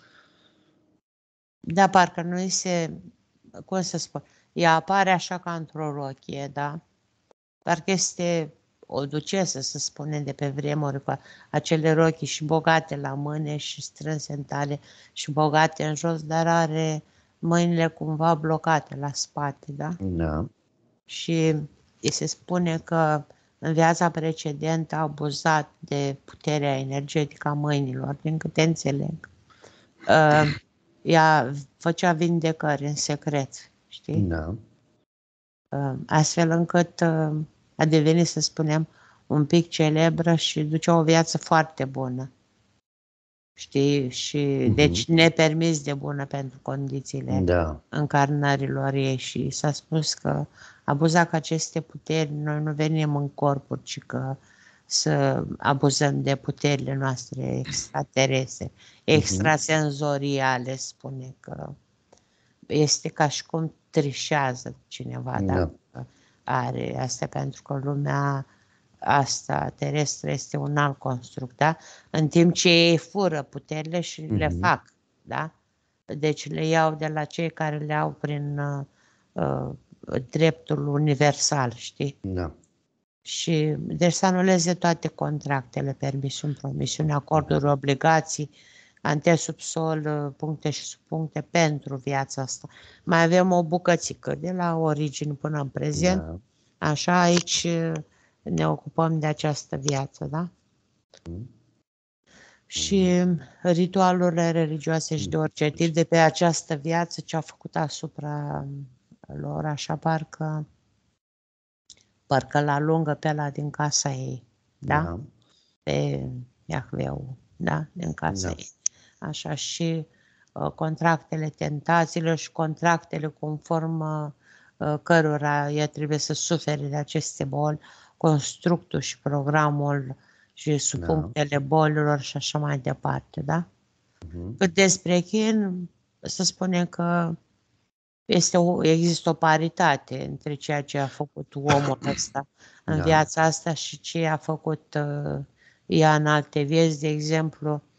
B: Da, parcă nu se, cum să spun, ea apare așa ca într-o rochie, da? Parcă este o ducesă, să spunem, de pe vremuri, cu acele rochii și bogate la mâne și strânse în tale și bogate în jos, dar are mâinile cumva blocate la spate, da?
A: Da.
B: Și îi se spune că în viața precedentă a abuzat de puterea energetică a mâinilor, din câte înțeleg. Uh, ea făcea vindecări în secret, știi?
A: Da.
B: Uh, astfel încât uh, a devenit, să spunem, un pic celebră și ducea o viață foarte bună. Știi? Și uh-huh. deci nepermis de bună pentru condițiile
A: da.
B: încarnărilor ei și s-a spus că abuza că aceste puteri, noi nu venim în corpuri, ci că să abuzăm de puterile noastre extraterestre, extrasenzoriale, spune că este ca și cum trișează cineva
A: da.
B: dacă are asta, pentru că lumea asta terestră este un alt construct, da? În timp ce ei fură puterile și uh-huh. le fac, da? Deci le iau de la cei care le au prin uh, dreptul universal, știi?
A: Da.
B: Și deci să anuleze toate contractele, permisiuni, promisiuni, acorduri, obligații, antesubsol, puncte și subpuncte pentru viața asta. Mai avem o bucățică de la origine până în prezent, da. Așa, aici ne ocupăm de această viață, da? Mm. Și ritualurile religioase și de orice tip de pe această viață ce a făcut asupra lor, așa parcă parcă la lungă pe ăla din casa ei, da? da. Pe Iahveu, da? Din casa da. ei. Așa, și uh, contractele, tentațiilor și contractele conform uh, cărora ea trebuie să sufere de aceste boli, constructul și programul și subpunctele da. bolilor și așa mai departe, da? Uh-huh. Cât despre chin, să spunem că este o, există o paritate între ceea ce a făcut omul ăsta în da. viața asta și ce a făcut uh, ea în alte vieți. De exemplu,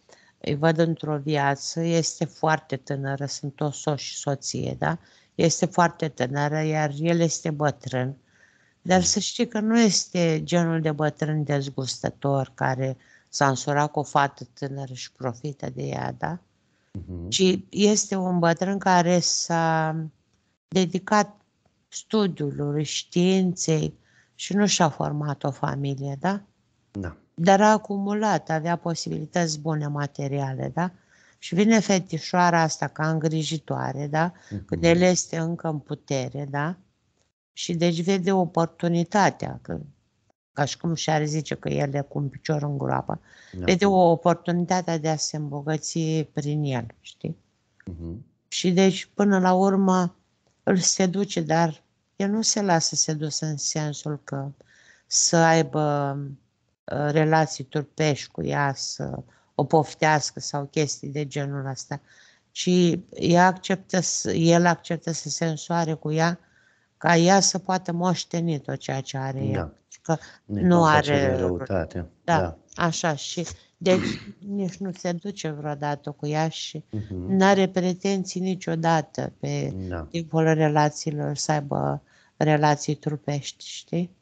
B: îi văd într-o viață, este foarte tânără, sunt o soț și soție, da? Este foarte tânără, iar el este bătrân. Dar să știi că nu este genul de bătrân dezgustător care s-a însurat cu o fată tânără și profită de ea, da?
A: Mhm.
B: Ci este un bătrân care s-a dedicat studiului, științei și nu și-a format o familie, da?
A: Da.
B: Dar a acumulat, avea posibilități bune materiale, da? Și vine fetișoara asta ca îngrijitoare, da? Când el este încă în putere, da? Și deci vede oportunitatea, că, ca și cum și-ar zice că el e cu un picior în groapă,
A: Da.
B: vede o oportunitate de a se îmbogăți prin el, știi?
A: Mhm.
B: Și deci până la urmă îl seduce, dar el nu se lasă sedus în sensul că să aibă uh, relații turpești cu ea, să o poftească sau chestii de genul ăsta, ci ea acceptă să, el acceptă să se însoare cu ea ca ea să poată moșteni tot ceea ce are
A: Da.
B: ea. Că
A: Nu
B: nu
A: face de
B: are...
A: răutate.
B: Da,
A: Da.
B: așa și deci nici nu se duce vreodată cu ea și
A: Mhm.
B: nu are pretenții niciodată pe
A: Da.
B: timpul relațiilor să aibă relații trupești, știi?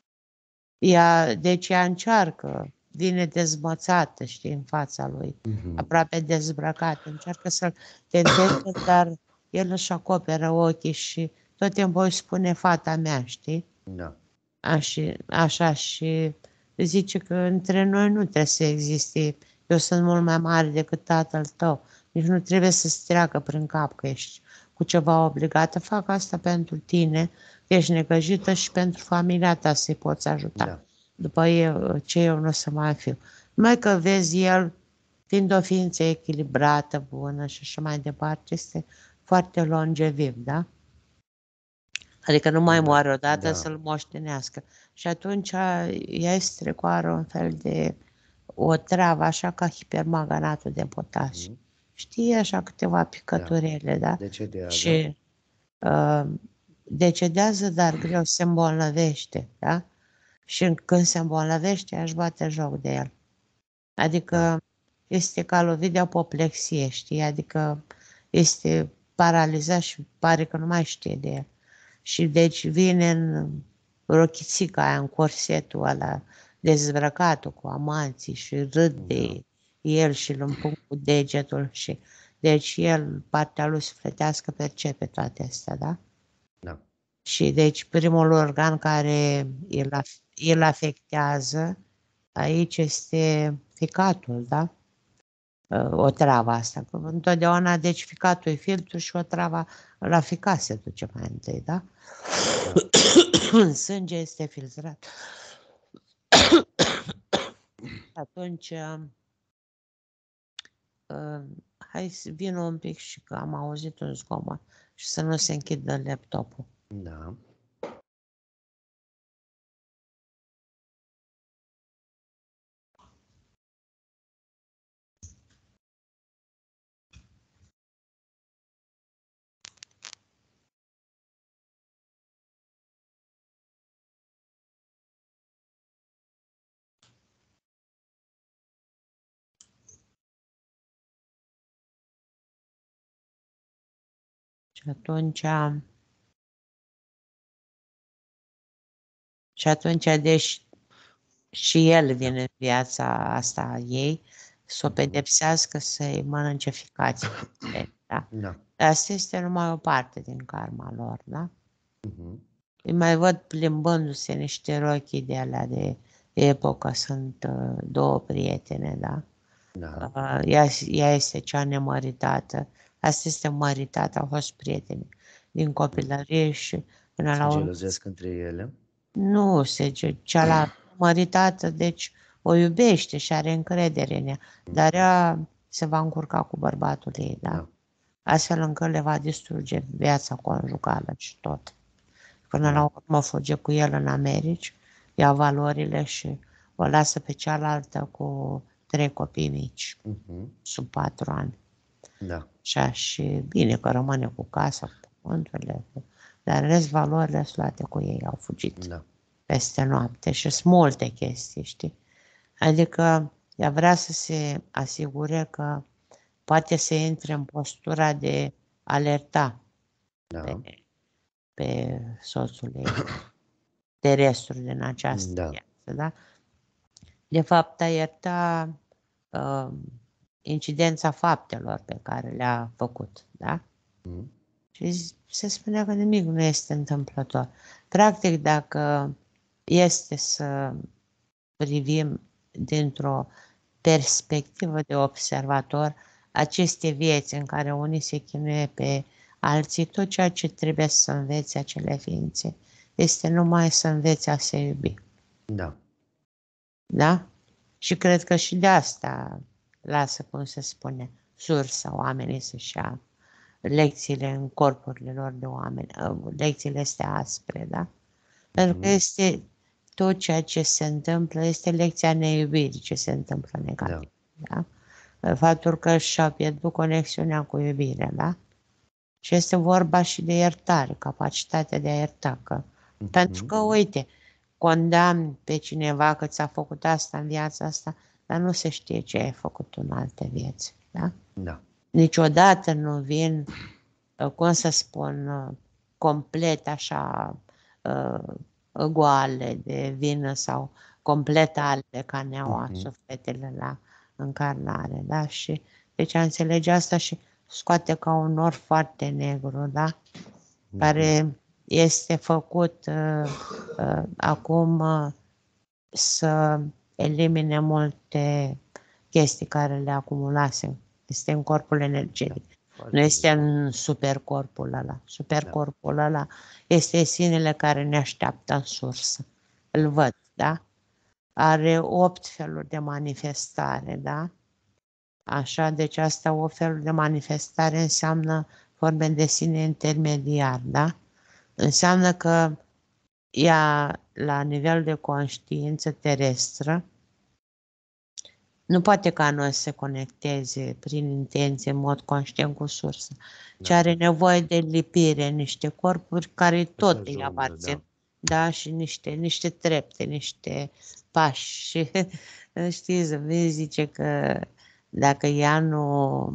B: Ea, deci ea încearcă, vine dezmățată, știi, în fața lui,
A: Mhm.
B: aproape dezbrăcată, încearcă să-l tenteze, dar el își acoperă ochii și tot timpul îi spune fata mea, știi?
A: Da.
B: Așa, așa și zice că între noi nu trebuie să existe, eu sunt mult mai mare decât tatăl tău, nici nu trebuie să-ți treacă prin cap că ești cu ceva obligată, fac asta pentru tine, că ești necăjită și pentru familia ta să-i poți ajuta.
A: Da.
B: După eu, ce eu nu o să mai fiu. Numai că vezi el, fiind o ființă echilibrată, bună și așa mai departe, este foarte longeviv, da? Adică nu mai
A: Da.
B: moare odată
A: Da.
B: să-l moștenească. Și atunci ea îi strecoară un fel de o travă, așa ca hipermanganatul de potaș.
A: Mhm.
B: Știi, așa câteva picăturele, da?
A: Decedează.
B: Și uh, decedează, dar greu se îmbolnăvește, da? Și când se îmbolnăvește, aș bate joc de el. Adică
A: Da.
B: este ca lovit de apoplexie, știi? Adică este paralizat și pare că nu mai știe de el. Și deci vine în rochițica aia, în corsetul ăla, dezbrăcatul cu amanții și râd de el și îl împung cu degetul și deci el, partea lui sufletească, percepe toate astea, da?
A: Da.
B: Și deci primul organ care îl, af- îl afectează aici este ficatul, da? O travă asta, că întotdeauna deci ficatul e filtrul și o travă la ficat se duce mai întâi, da? În sânge este filtrat. Atunci, uh, hai să vină un pic și că am auzit un zgomot și să nu se închidă laptopul.
A: Da.
B: Și atunci, și atunci, deci, și el vine în viața asta a ei să o pedepsească, să-i mănânce ficații. Da?
A: Da.
B: Asta este numai o parte din karma lor, da?
A: Mhm.
B: Îi mai văd plimbându-se niște rochii de alea de epocă, sunt uh, două prietene, da?
A: Da.
B: Uh, ea, ea este cea nemăritată, asta este măritată, au fost prieteni din copilărie și până
A: Se
B: la urmă
A: gelozesc între ele.
B: nu se ge- cealaltă măritată, deci o iubește și are încredere în ea, dar ea se va încurca cu bărbatul ei, da?
A: Da.
B: Astfel încât le va distruge viața conjugală și tot. Până la
A: Da.
B: urmă fuge cu el în Americi, ia valorile și o lasă pe cealaltă cu trei copii mici,
A: Mhm.
B: sub patru ani.
A: Da.
B: Așa, și bine că rămâne cu casa, cu pământurile, dar în rest valorile sunt luate cu ei, au fugit
A: Da.
B: peste noapte și sunt multe chestii, știi? Adică ea vrea să se asigure că poate să intre în postura de alerta
A: Da.
B: pe, pe soțul ei terestru din această
A: Da.
B: viață, da? De fapt, a ierta uh, incidența faptelor pe care le-a făcut, da?
A: Mm.
B: Și se spunea că nimic nu este întâmplător. Practic, dacă este să privim dintr-o perspectivă de observator aceste vieți în care unii se chinuie pe alții, tot ceea ce trebuie să învețe acele ființe este numai să învețe a se iubi.
A: Da.
B: Da? Și cred că și de asta lasă, cum se spune, sursa oamenii să-și ia lecțiile în corpurile lor de oameni, lecțiile astea aspre, da? Pentru că este tot ceea ce se întâmplă, este lecția neiubirii, ce se întâmplă negativ, da? Da? Faptul că și-a pierdut conexiunea cu iubirea, da? Și este vorba și de iertare, capacitatea de a ierta, că, mm-hmm. pentru că, uite, condamn pe cineva că ți-a făcut asta în viața asta, dar nu se știe ce ai făcut în alte vieți, da?
A: Da.
B: Niciodată nu vin, cum să spun, complet așa goale de vină sau complet albe ca neaua uh-huh. sufletele la încarnare, da? Și deci a înțelege asta și scoate ca un nor foarte negru, da? Uh-huh. Care este făcut uh, uh, acum uh, să elimine multe chestii care le acumulasem. Este în corpul energetic. Da, nu este în supercorpul ăla. Supercorpul da. ăla este sinele care ne așteaptă în sursă. Îl văd, da? Are opt feluri de manifestare, da? Așa, deci asta o felul de manifestare înseamnă forme de sine intermediar, da? Înseamnă că ea, la nivel de conștiință terestră, nu poate ca noi să se conecteze prin intenție, în mod conștient cu sursa, ci da. Are nevoie de lipire, niște corpuri care tot îi aparțin, da. Da, și niște, niște trepte, niște pași. Și știți, mi zice că dacă ea nu,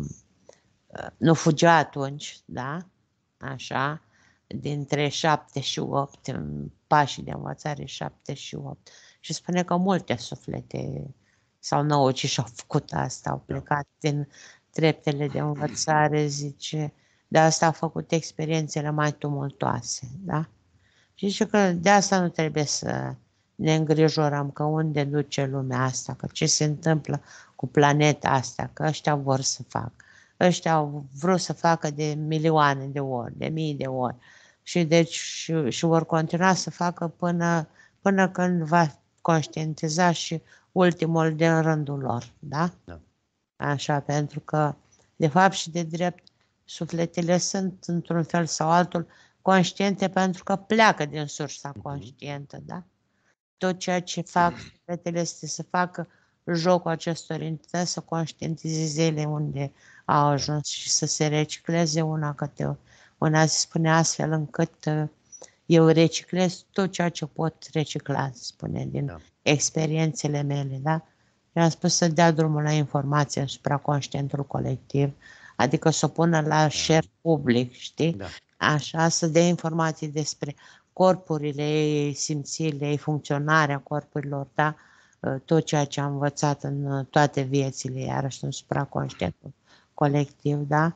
B: nu fugea atunci, da, așa, dintre șapte și opt, pașii de învățare șapte și opt, și spune că multe suflete sau nouă ce și-au făcut asta, au plecat din treptele de învățare, zice, de asta au făcut experiențele mai tumultoase, da? Și zice că de asta nu trebuie să ne îngrijorăm, că unde duce lumea asta, că ce se întâmplă cu planeta asta, că ăștia vor să facă. Ăștia au vrut să facă de milioane de ori, de mii de ori. Și deci și, și vor continua să facă până, până când va conștientiza și ultimul din rândul lor, da? Da? Așa, pentru că, de fapt și de drept, sufletele sunt, într-un fel sau altul, conștiente pentru că pleacă din sursa conștientă, da? Tot ceea ce fac sufletele este să facă jocul acestor entități, să conștientizeze ele unde au ajuns și să se recicleze una câte una, se spune astfel încât eu reciclez tot ceea ce pot recicla, spune, din da. experiențele mele, da? Eu am spus să dea drumul la informație asupra conștientului colectiv, adică să o pună la da. share public, știi? Da. Așa, să dea informații despre corpurile ei, simțirile ei, funcționarea corpurilor, da? Tot ceea ce am învățat în toate viețile, iarăși în supraconștientul colectiv, da?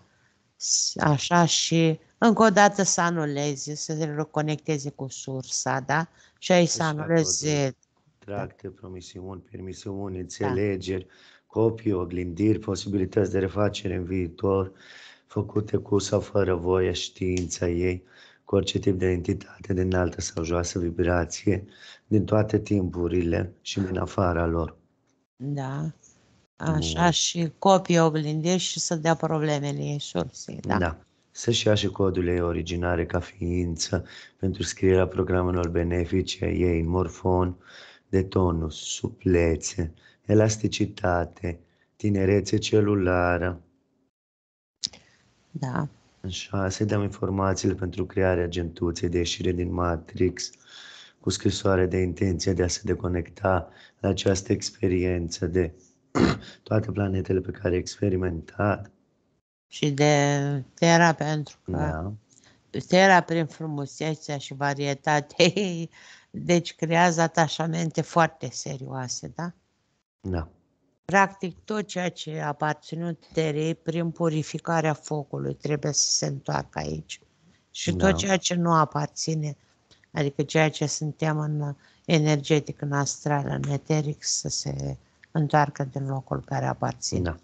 B: Așa, și încă o dată să anuleze, să se reconecteze cu sursa, da? Și aici să anuleze
A: tracte, promisiuni, permisiuni, înțelegeri, da. copii, oglindiri, posibilități de refacere în viitor, făcute cu sau fără voia, știința ei, cu orice tip de entitate de înaltă sau joasă vibrație, din toate timpurile și din afara lor.
B: Da, așa, Bun. Și copii oglindiri și să dea problemele ei sursei, da?
A: Da. Să-și ia și codul ei originare ca ființă pentru scrierea programelor benefice ei în morfon, de tonus, suplețe, elasticitate, tinerețe celulară.
B: Da.
A: Așa, să-i dăm informațiile pentru crearea gentuței de ieșire din Matrix, cu scrisoare de intenție de a se deconecta la această experiență de toate planetele pe care ai experimentat.
B: Și de Terra, pentru că
A: Da,
B: Terra, prin frumusețea și varietate, deci creează atașamente foarte serioase, da?
A: da,
B: Practic, tot ceea ce a aparținut Terei, prin purificarea focului, trebuie să se întoarcă aici. Și tot
A: da,
B: ceea ce nu aparține, adică ceea ce suntem în energetic, în astral, în eteric, să se întoarcă din locul care aparține.
A: da.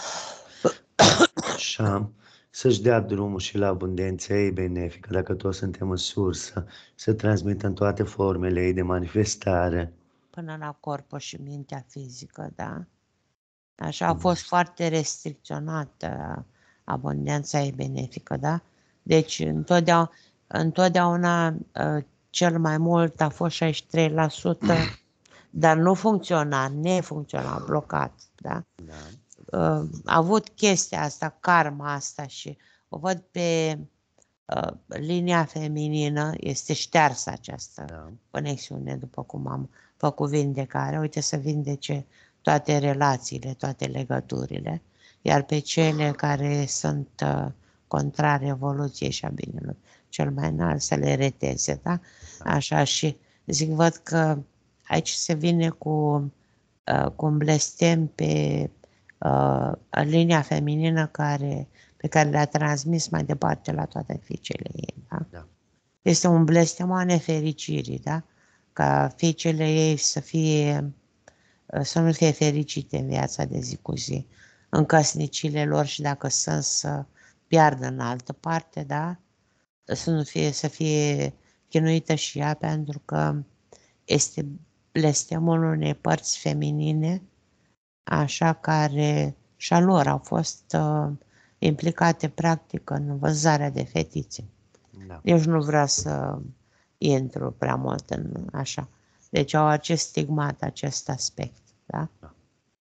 A: Așa, să-și dea drumul și la abundența ei benefică, dacă toți suntem în sursă, să transmitem toate formele ei de manifestare.
B: Până la corpul și mintea fizică, da? Așa a fost foarte restricționată abundența ei benefică, da? Deci întotdeauna, întotdeauna cel mai mult a fost șaizeci și trei la sută, dar nu funcționa, nefuncționa, blocat, da?
A: Da,
B: A avut chestia asta, karma asta și o văd pe uh, linia feminină, este ștearsă această
A: da,
B: conexiune după cum am făcut vindecare, uite să vindece toate relațiile, toate legăturile, iar pe cele care sunt uh, contrare evoluției și a binelui cel mai înalt să le reteze, da? Așa, și zic, văd că aici se vine cu, uh, cu un blestem pe uh, linia feminină care, pe care le-a transmis mai departe la toate fiicele ei, da?
A: da,
B: Este un blestem a nefericirii, da? Ca fiicele ei să fie, să nu fie fericite în viața de zi cu zi, în căsnicile lor și dacă sunt să piardă în altă parte, da? Să nu fie, să fie chinuită și ea pentru că este blestemul unei părți feminine, așa, care și a lor au fost uh, implicate practic în vânzarea de fetițe.
A: da.
B: Deci nu vreau să intru prea mult în așa. Deci au acest stigmat, acest aspect, da?
A: Da.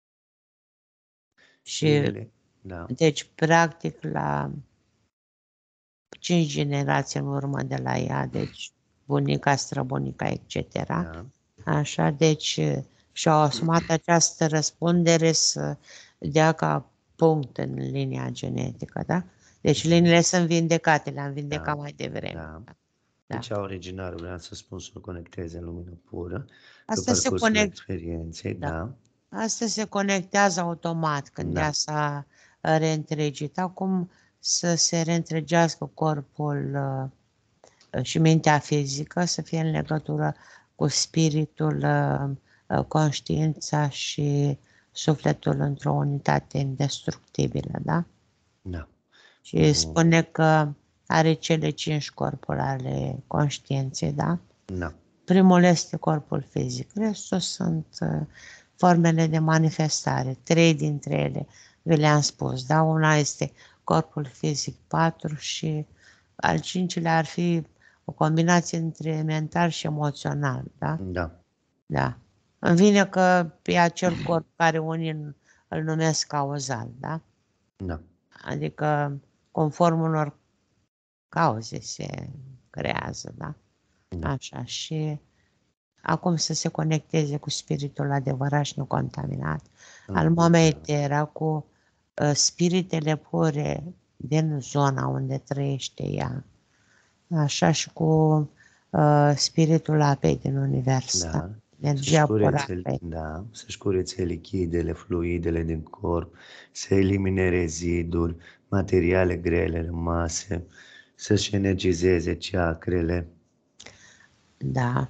B: Și
A: Binele, da,
B: deci practic la cinci generații în urmă de la ea, deci bunica, străbunica, et cetera.
A: da,
B: Așa, deci și-au asumat această răspundere să dea ca punct în linia genetică, da? Deci liniile sunt vindecate, le-am vindecat
A: da,
B: mai devreme.
A: da.
B: Da.
A: Deci a originarul, vreau să spun, să conecteze în lumină pură, pe
B: Asta se
A: parcursul
B: conect,
A: experienței,
B: da.
A: da,
B: Asta se conectează automat când
A: Da.
B: ea s-a reîntregit. Acum să se reîntregească corpul uh, și mintea fizică, să fie în legătură cu spiritul, uh, uh, conștiința și sufletul într-o unitate indestructibilă, da?
A: da,
B: Și
A: Bun.
B: spune că are cele cinci corpuri ale conștiinței, da?
A: da,
B: Primul este corpul fizic, restul sunt uh, formele de manifestare, trei dintre ele vi le-am spus, da? Una este corpul fizic, patru, și al cincilea ar fi o combinație între mental și emoțional, da?
A: da,
B: Da. Îmi vine că e acel corp care unii îl numesc cauzal, da?
A: da,
B: Adică conform unor cauze se creează, da?
A: da.
B: Așa, și acum să se conecteze cu spiritul adevărat și necontaminat al mamei Terra, cu uh, spiritele pure din zona unde trăiește ea, așa, și cu uh, spiritul apei din univers,
A: Da.
B: da?
A: Să-și
B: Energia pură a
A: curețe,
B: apei.
A: da, să-și curețe lichidele, fluidele din corp, să elimine reziduri, materiale grele rămase, să-și energizeze chakrele.
B: Da.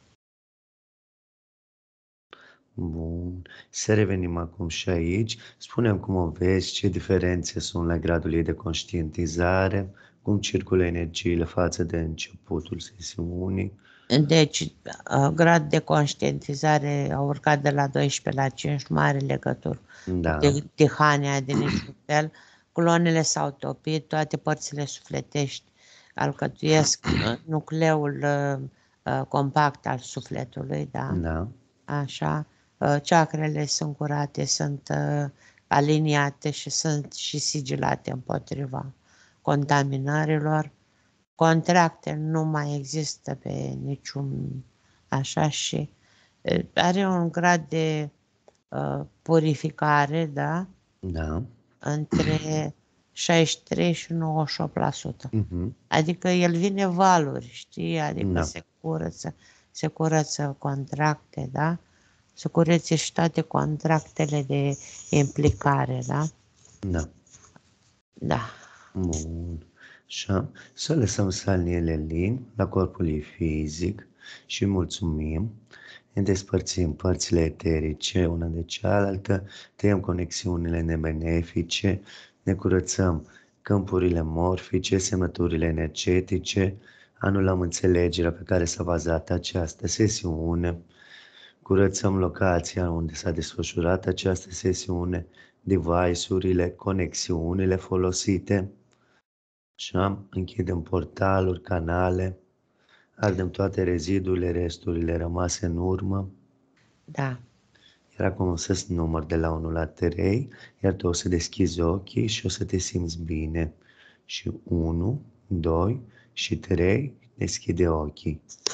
A: Bun. Să revenim acum și aici. Spune-mi cum o vezi, ce diferențe sunt la gradul ei de conștientizare, cum circulă energiile față de începutul sesiunii.
B: Deci, uh, grad de conștientizare a urcat de la doisprezece la cinci, nu are legătură
A: Da,
B: de tihania de niciun fel. Clonele s-au topit, toate părțile sufletești alcătuiesc nucleul uh, uh, compact al sufletului, da?
A: da,
B: Așa. Uh, Chakrele sunt curate, sunt uh, aliniate și sunt și sigilate împotriva contaminărilor. Contracte nu mai există pe niciun așa, și uh, are un grad de uh, purificare, da?
A: Da.
B: Între șaizeci și trei și nouăzeci și opt la sută.
A: Mhm.
B: Adică el vine valuri, știi? Adică
A: Da.
B: se curăță, se curăță contracte, da? Se curăță și toate contractele de implicare, da?
A: Da.
B: Da.
A: Bun. Așa. Să lăsăm salniele lin la corpul ei fizic și mulțumim. Ne despărțim părțile eterice una de cealaltă, tăiem conexiunile nebenefice, ne curățăm câmpurile morfice, semnăturile energetice, anulăm înțelegerea pe care s-a bazat această sesiune, curățăm locația unde s-a desfășurat această sesiune, device-urile, conexiunile folosite, așa, închidem portaluri, canale, ardem toate rezidurile, resturile rămase în urmă.
B: Da.
A: Iar acum o să-ți număr de la unu la trei, iar tu o să deschizi ochii și o să te simți bine. Și unu, doi și trei, deschide ochii.